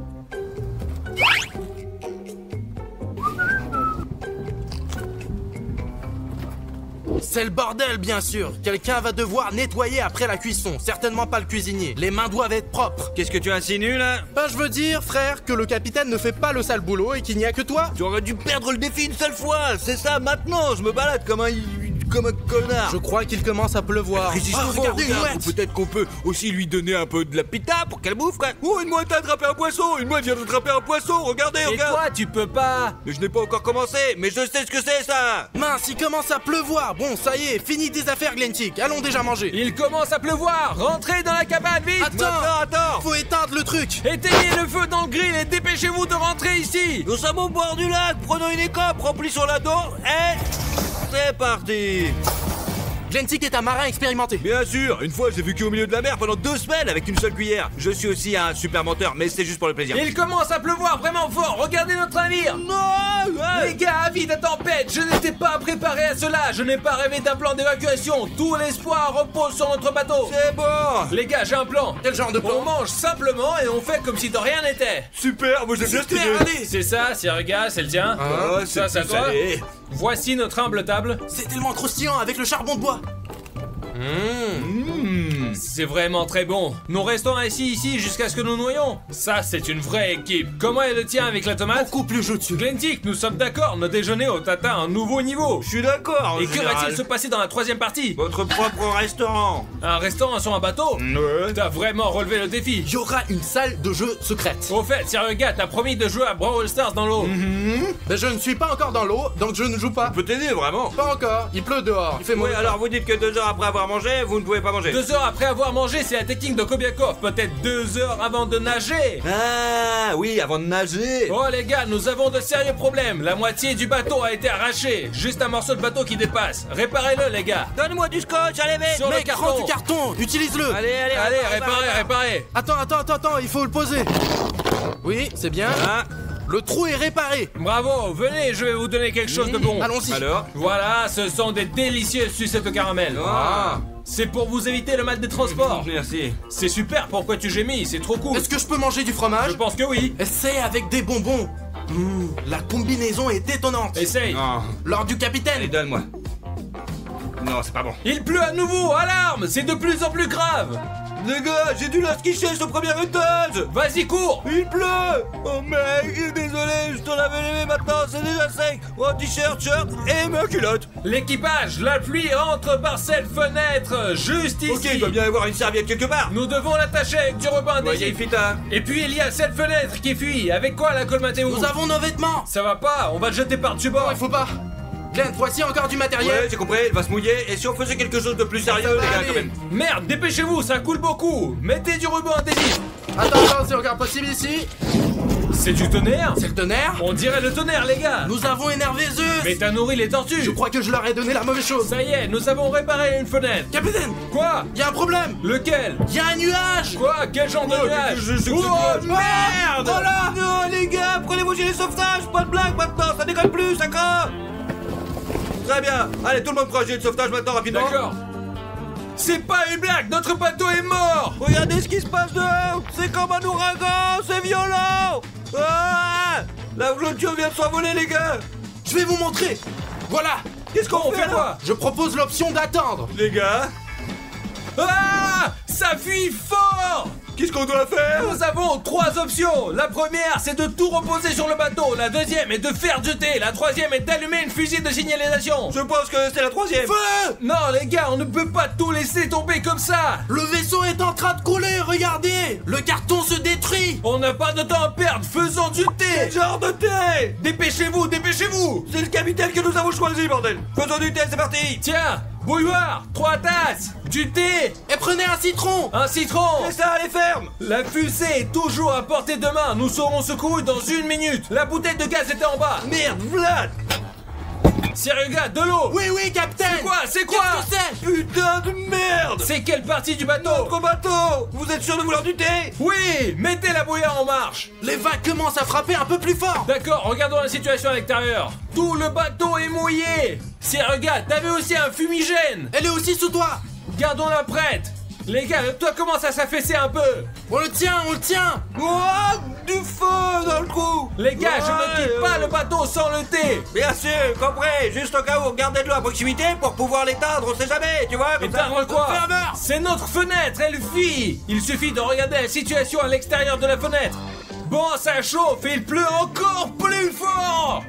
C'est le bordel, bien sûr. Quelqu'un va devoir nettoyer après la cuisson. Certainement pas le cuisinier. Les mains doivent être propres. Qu'est-ce que tu insinues là? Ben, je veux dire, frère, que le capitaine ne fait pas le sale boulot et qu'il n'y a que toi. Tu aurais dû perdre le défi une seule fois. C'est ça, maintenant, je me balade comme un connard. Je crois qu'il commence à pleuvoir. Regardez, une mouette. Ou peut-être qu'on peut aussi lui donner un peu de la pita pour qu'elle bouffe, quoi. Oh, une mouette a attrapé un poisson. Une mouette vient d'attraper un poisson. Regardez, Et regarde. toi, tu peux pas. Mais je n'ai pas encore commencé, mais je sais ce que c'est, ça. Mince, il commence à pleuvoir. Bon, ça y est, fini tes affaires, Glentic. Allons déjà manger. Il commence à pleuvoir. Rentrez dans la cabane, vite. Attends. Faut éteindre le truc. Éteignez le feu dans le grill et dépêchez-vous de rentrer ici. Nous sommes au bord du lac. Prenons une écope, remplissons la dos et c'est parti. Glentic est un marin expérimenté. Bien sûr, une fois j'ai vécu au milieu de la mer pendant 2 semaines avec une seule cuillère. Je suis aussi un super menteur, mais c'est juste pour le plaisir. Il commence à pleuvoir vraiment fort. Regardez notre navire. Non, Les gars, vite la tempête. Je n'étais pas préparé à cela. Je n'ai pas rêvé d'un plan d'évacuation. Tout l'espoir repose sur notre bateau. c'est bon. Les gars, j'ai un plan. Quel genre de On plan? mange simplement et on fait comme si de rien n'était. Super, moi j'aime bien cette idée. Allez. C'est ça, c'est regarde, c'est le tien. Ah, ça, c'est à plus toi. salé. Voici notre humble table. C'est tellement croustillant avec le charbon de bois. C'est vraiment très bon. Nous restons assis ici jusqu'à ce que nous noyons. Ça, c'est une vraie équipe. Comment est le tien avec la tomate? Beaucoup plus jutsu. Glentic, nous sommes d'accord. Notre déjeuner au atteint un nouveau niveau. Je suis d'accord. Et que va-t-il se passer dans la troisième partie? Votre propre restaurant. Un restaurant sur un bateau? Ouais. T'as vraiment relevé le défi. Il y aura une salle de jeu secrète. Au fait, sérieux gars, t'as promis de jouer à Brawl Stars dans l'eau. Ben, je ne suis pas encore dans l'eau, donc je ne joue pas. Je peux t'aider vraiment. Pas encore. Il pleut dehors. Il fait Oui, mauvais. alors vous dites que 2 heures après avoir mangé, vous ne pouvez pas manger. 2 heures après avoir mangé, c'est la technique de Kobiakov. Peut-être 2 heures avant de nager. Ah oui, avant de nager. Oh les gars, nous avons de sérieux problèmes. La moitié du bateau a été arrachée. Juste un morceau de bateau qui dépasse. Réparez-le les gars. Donne-moi du scotch, allez vite. Sur le Mec, carton. prends du carton. Utilise-le. Allez, Allez, réparez. Attends, il faut le poser. Oui, c'est bien. Ah, Le trou est réparé. Bravo, venez, je vais vous donner quelque chose de bon. Allons-y. alors. Voilà, ce sont des délicieuses sucettes au caramel. Ah, C'est pour vous éviter le mal des transports. merci. C'est super, pourquoi tu gémis? C'est trop cool. Est-ce que je peux manger du Je fromage? pense que oui. Essaye avec des bonbons. La combinaison est étonnante. Essaye. Non, L'ordre du allez, capitaine. donne-moi. Non, c'est pas bon. Il pleut à nouveau, alarme! C'est de plus en plus grave. Les gars, j'ai dû la skicher au premier étage. Vas-y, cours! Il pleut. Oh mec, désolé, je t'en avais les mains maintenant, c'est déjà sec. Oh, t-shirt, shirt et ma culotte. L'équipage, la pluie entre par cette fenêtre, juste ici. Ok, il doit bien y avoir une serviette quelque part. Nous devons l'attacher avec du ruban Voyez, adhésif. Fita. Et puis il y a cette fenêtre qui fuit. Avec quoi la colmatez-vous? Nous avons nos vêtements. Ça va pas, on va le jeter par-dessus Non, bord. il faut pas. Glenn, voici encore du matériel. Ouais, j'ai compris, il va se mouiller. Et si on faisait quelque chose de plus sérieux, Ça va les gars, aller. quand même. Merde, dépêchez-vous, ça coule beaucoup. Mettez du ruban adhésif. Attends, c'est encore possible ici. C'est du tonnerre? C'est le tonnerre. On dirait le tonnerre, les gars. Nous avons énervé Zeus. Mais t'as nourri les tortues. Je crois que je leur ai donné la mauvaise chose. Ça y est, nous avons réparé une fenêtre. Capitaine, Quoi? il y a un problème. Lequel? Il y a un nuage. Quoi? Quel genre de nuage? Oh, merde. Voilà. Non, les gars, prenez vos gilets de sauvetage. Pas de blague maintenant, ça déconne plus, ça craint. Très bien. Allez, tout le monde prend un gilet de sauvetage maintenant, rapidement. D'accord. C'est pas une blague, notre bateau est mort. Regardez ce qui se passe dehors. C'est comme un ouragan, c'est violent. Ah, la clôture vient de s'envoler, les gars. Je vais vous montrer. Voilà. Qu'est-ce qu'on On fait là quoi? Je propose l'option d'attendre. Les gars, Ah! Ça fuit fort! qu'est-ce qu'on doit faire? Nous avons 3 options. La première, c'est de tout reposer sur le bateau. La deuxième est de faire jeter. La troisième est d'allumer une fusée de signalisation. Je pense que c'est la troisième. Feu. Non, les gars, on ne peut pas tout laisser tomber comme ça. Le vaisseau est en train de couler, regardez. Le carton se détruit. On n'a pas de temps à perdre, faisons du thé. Genre de thé! Dépêchez-vous, dépêchez-vous. C'est le capitaine que nous avons choisi, bordel! Faisons du thé, c'est parti! Tiens, bouilloire, 3 tasses, du thé, Et prenez un citron. un citron. Et ça, les ferme! La fusée est toujours à portée de main, nous serons secourus dans 1 minute. La bouteille de gaz était en bas. Merde, Vlad! Sérieux gars, de l'eau. Oui, capitaine. C'est quoi? Qu'est-ce que c'est? Putain de merde! C'est quelle partie du bateau? Notre bateau! Vous êtes sûr de vouloir du thé? Oui, mettez la bouilloire en marche. Les vagues commencent à frapper un peu plus fort. D'accord, regardons la situation à l'extérieur. Tout le bateau est mouillé. Sérieux gars, t'avais aussi un fumigène. Elle est aussi sous toi. Gardons-la prête. Les gars, le toit commence à s'affaisser un peu. On le tient. Oh! Du feu dans le trou! Les gars, je ne quitte pas le bateau sans le thé. Bien sûr, compris! Juste au cas où, regardez de l'eau à proximité pour pouvoir l'éteindre, on sait jamais, tu vois? Comme ça. Éteindre quoi? Fermeur! C'est notre fenêtre, elle fuit. Il suffit de regarder la situation à l'extérieur de la fenêtre. Bon, ça chauffe et il pleut encore plus fort.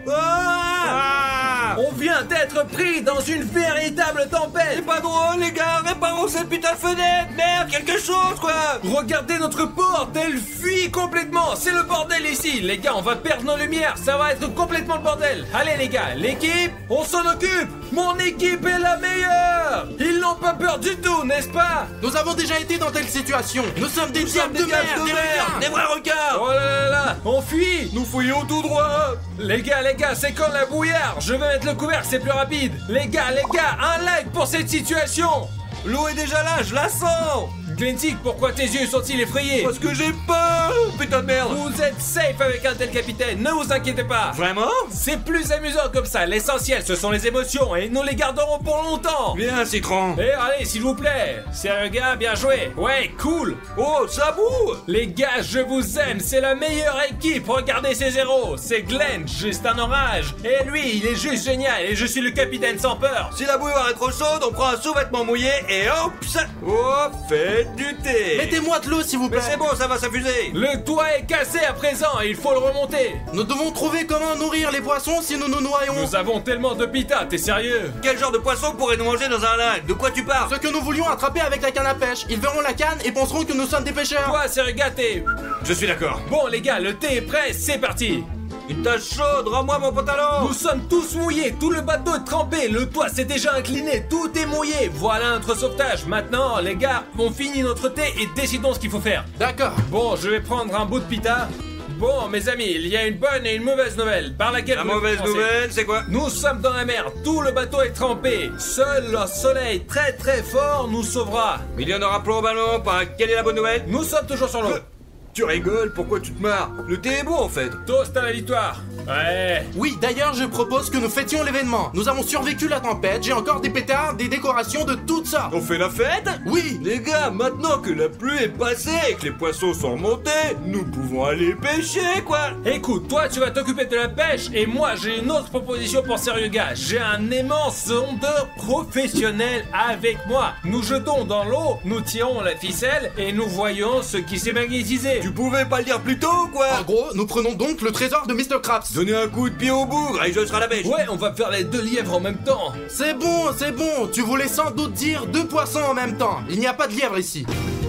Ah! On vient d'être pris dans une véritable tempête. C'est pas drôle, les gars! Réparons cette putain de fenêtre! Merde, quelque chose, quoi! Regardez notre porte, elle fuit complètement. C'est le bordel ici. Les gars, on va perdre nos lumières. Ça va être complètement le bordel. Allez les gars, l'équipe, on s'en occupe. Mon équipe est la meilleure. Ils n'ont pas peur du tout, n'est-ce pas? Nous avons déjà été dans telle situation. Nous sommes des diables de mer, des requins. Des vrais requins! Oh là là, on fuit. Nous fouillons tout droit! Les gars, c'est comme la bouillarde. Je vais mettre le couvercle, c'est plus rapide. Les gars, un like pour cette situation. L'eau est déjà là, je la sens! Glentic, pourquoi tes yeux sont-ils effrayés? Parce que j'ai peur! Putain de merde! Vous êtes safe avec un tel capitaine, ne vous inquiétez pas. Vraiment? C'est plus amusant comme ça, l'essentiel ce sont les émotions et nous les garderons pour longtemps. Viens, citron! Eh allez, s'il vous plaît. Sérieux gars, bien joué. Ouais, cool. Oh, ça boue! Les gars, je vous aime, c'est la meilleure équipe. Regardez ces héros. C'est Glenn, juste un orage. Et lui, il est juste génial et je suis le capitaine sans peur. Si la bouilloire est trop chaude, on prend un sous-vêtement mouillé et hop, ça... Oh, faites du thé! Mettez-moi de l'eau, s'il vous Mais plaît. c'est bon, ça va s'infuser! Le toit est cassé à présent et il faut le remonter. Nous devons trouver comment nourrir les poissons si nous nous noyons. Nous avons tellement de pita, t'es sérieux? Quel genre de poisson pourrait nous manger dans un lac? De quoi tu parles? Ce que nous voulions attraper avec la canne à pêche. Ils verront la canne et penseront que nous sommes des pêcheurs. Toi, sérieux gars, t'es... Je suis d'accord. Bon les gars, le thé est prêt, c'est parti. Une tache chaude, rends-moi mon pantalon! Nous sommes tous mouillés, tout le bateau est trempé, le toit s'est déjà incliné, tout est mouillé. Voilà notre sauvetage. Maintenant, les gars, on finit notre thé et décidons ce qu'il faut faire. D'accord. Bon, je vais prendre un bout de pita. Bon, mes amis, il y a une bonne et une mauvaise nouvelle. Par laquelle La vous mauvaise commencez. nouvelle, c'est quoi? Nous sommes dans la mer, tout le bateau est trempé. Seul le soleil très très fort nous sauvera. Il y en aura plein au ballon, quelle est la bonne nouvelle? Nous sommes toujours sur l'eau. Tu rigoles, pourquoi tu te marres? Le thé est bon en fait! Toast à la victoire. Ouais. Oui, d'ailleurs, je propose que nous fêtions l'événement. Nous avons survécu la tempête, j'ai encore des pétards, des décorations de toutes sortes. On fait la fête? Oui. Les gars, maintenant que la pluie est passée et que les poissons sont remontés, nous pouvons aller pêcher quoi! Écoute, toi tu vas t'occuper de la pêche et moi j'ai une autre proposition pour sérieux gars. J'ai un immense sondeur professionnel avec moi. Nous jetons dans l'eau, nous tirons la ficelle et nous voyons ce qui s'est magnétisé. Tu pouvais pas le dire plus tôt quoi! En gros, nous prenons donc le trésor de Mr. Krabs. Donnez un coup de pied au bougre et je serai à la pêche! Ouais, on va faire les 2 lièvres en même temps. C'est bon, c'est bon. Tu voulais sans doute dire 2 poissons en même temps. Il n'y a pas de lièvre ici.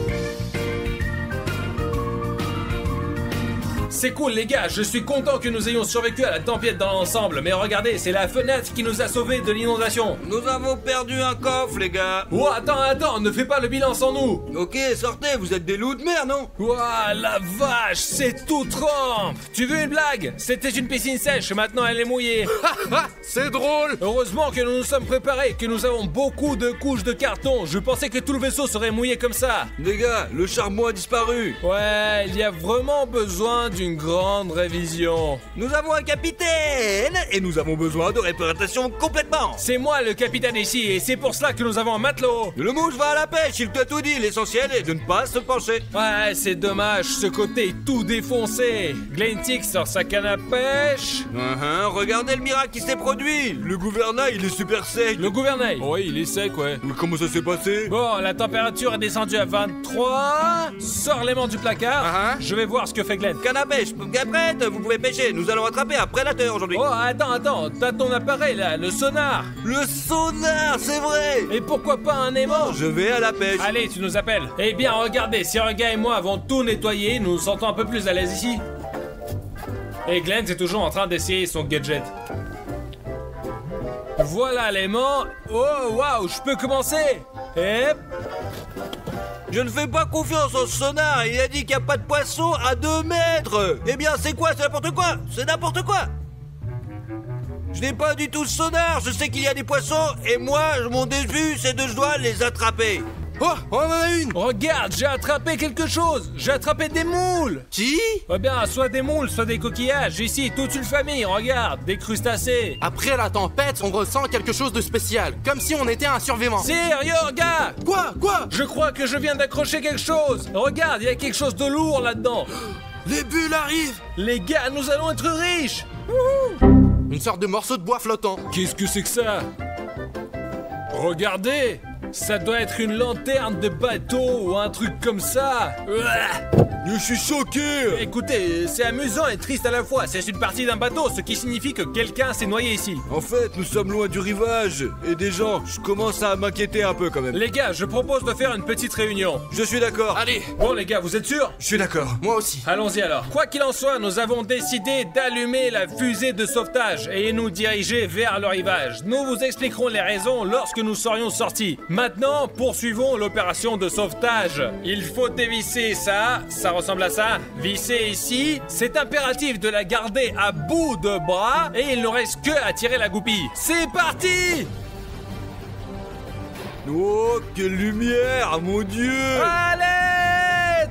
C'est cool les gars, je suis content que nous ayons survécu à la tempête dans l'ensemble. Mais regardez, c'est la fenêtre qui nous a sauvés de l'inondation. Nous avons perdu un coffre les gars! Oh attends, ne fais pas le bilan sans nous. Ok, sortez, vous êtes des loups de mer non? Ouah, la vache, c'est tout trempe. Tu veux une blague? C'était une piscine sèche, maintenant elle est mouillée. C'est drôle. Heureusement que nous nous sommes préparés, que nous avons beaucoup de couches de carton. Je pensais que tout le vaisseau serait mouillé comme ça. Les gars, le charbon a disparu! Ouais, il y a vraiment besoin d'une grande révision. Nous avons un capitaine et nous avons besoin de réparation complètement! C'est moi le capitaine ici et c'est pour cela que nous avons un matelot. Le mouche va à la pêche, il t'a tout dit, l'essentiel est de ne pas se pencher. Ouais, c'est dommage, ce côté est tout défoncé. Glentic sort sa canne à pêche. Regardez le miracle qui s'est produit! Le gouvernail, il est super sec! Le gouvernail. Oui, il est sec, ouais. Mais comment ça s'est passé? Bon, la température est descendue à 23. Sors l'aimant du placard. Je vais voir ce que fait Glenn. Canne à pêche. Prête, vous pouvez pêcher. Nous allons attraper un prédateur aujourd'hui. Oh, attends, t'as ton appareil là, le sonar. Le sonar, c'est vrai. Et pourquoi pas un aimant? Je vais à la pêche. Allez, tu nous appelles. Eh bien, regardez, si Ruga et moi avons tout nettoyé, nous nous sentons un peu plus à l'aise ici. Et Glenn, c'est toujours en train d'essayer son gadget. Voilà l'aimant. Oh, waouh, je peux commencer. Hep. Je ne fais pas confiance au sonar. Il a dit qu'il n'y a pas de poisson à 2 mètres. Eh bien, c'est quoi? C'est n'importe quoi. C'est n'importe quoi. Je n'ai pas du tout de sonar. Je sais qu'il y a des poissons. Et moi, mon début, c'est de je dois les attraper. Oh, on en a une. Regarde, j'ai attrapé quelque chose. J'ai attrapé des moules. Qui? Eh bien, soit des moules, soit des coquillages. Ici, toute une famille, regarde, des crustacés. Après la tempête, on ressent quelque chose de spécial, comme si on était un survivant. Sérieux, gars? Quoi? Je crois que je viens d'accrocher quelque chose. Regarde, il y a quelque chose de lourd là-dedans. Les bulles arrivent. Les gars, nous allons être riches. Une sorte de morceau de bois flottant. Qu'est-ce que c'est que ça? Regardez, ça doit être une lanterne de bateau ou un truc comme ça. Je suis choqué. Écoutez, c'est amusant et triste à la fois. C'est une partie d'un bateau, ce qui signifie que quelqu'un s'est noyé ici. En fait, nous sommes loin du rivage et des gens. Je commence à m'inquiéter un peu quand même. Les gars, je propose de faire une petite réunion. Je suis d'accord. Allez, Bon les gars, vous êtes sûrs? Je suis d'accord. moi aussi. Allons-y alors. Quoi qu'il en soit, nous avons décidé d'allumer la fusée de sauvetage et nous diriger vers le rivage. Nous vous expliquerons les raisons lorsque nous serions sortis. Maintenant, poursuivons l'opération de sauvetage. Il faut dévisser ça ressemble à ça. Visser ici. C'est impératif de la garder à bout de bras et il ne reste que à tirer la goupille. C'est parti! Oh, quelle lumière, mon Dieu. À l'aide!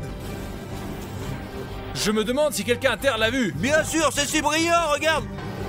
Je me demande si quelqu'un à terre l'a vu. Bien sûr, c'est si brillant, regarde.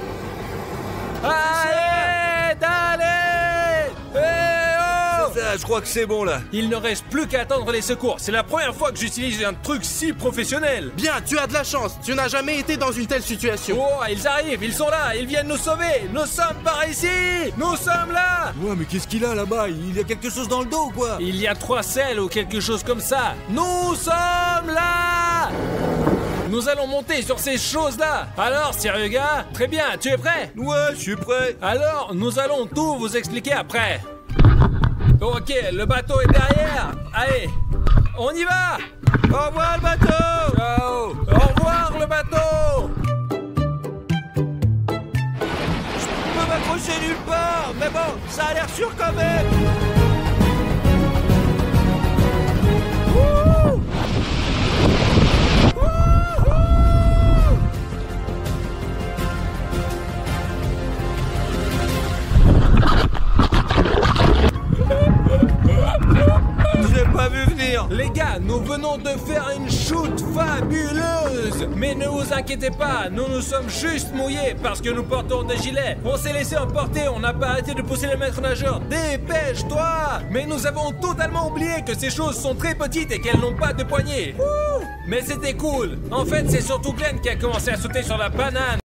À l'aide! À l'aide! Eh oh! Ça, je crois que c'est bon là. Il ne reste plus qu'à attendre les secours. C'est la première fois que j'utilise un truc si professionnel. Bien, tu as de la chance. Tu n'as jamais été dans une telle situation. Oh, ils arrivent, ils sont là, ils viennent nous sauver. Nous sommes par ici. Nous sommes là. Ouais, mais qu'est-ce qu'il a là-bas? Il y a quelque chose dans le dos ou quoi? Il y a 3 selles ou quelque chose comme ça. Nous sommes là. Nous allons monter sur ces choses-là. Alors, sérieux gars, très bien, tu es prêt? Ouais, je suis prêt. Alors, nous allons tout vous expliquer après. Ok, le bateau est derrière. Allez, on y va. Au revoir le bateau. Ciao. Au revoir le bateau. Je peux m'accrocher nulle part, mais bon, ça a l'air sûr quand même. Wouh! Je l'ai pas vu venir. Les gars, nous venons de faire une chute fabuleuse. Mais ne vous inquiétez pas, nous nous sommes juste mouillés parce que nous portons des gilets. On s'est laissé emporter, on n'a pas arrêté de pousser les maîtres nageurs. Dépêche-toi! Mais nous avons totalement oublié que ces choses sont très petites et qu'elles n'ont pas de poignée. Mais c'était cool. En fait, c'est surtout Glenn qui a commencé à sauter sur la banane.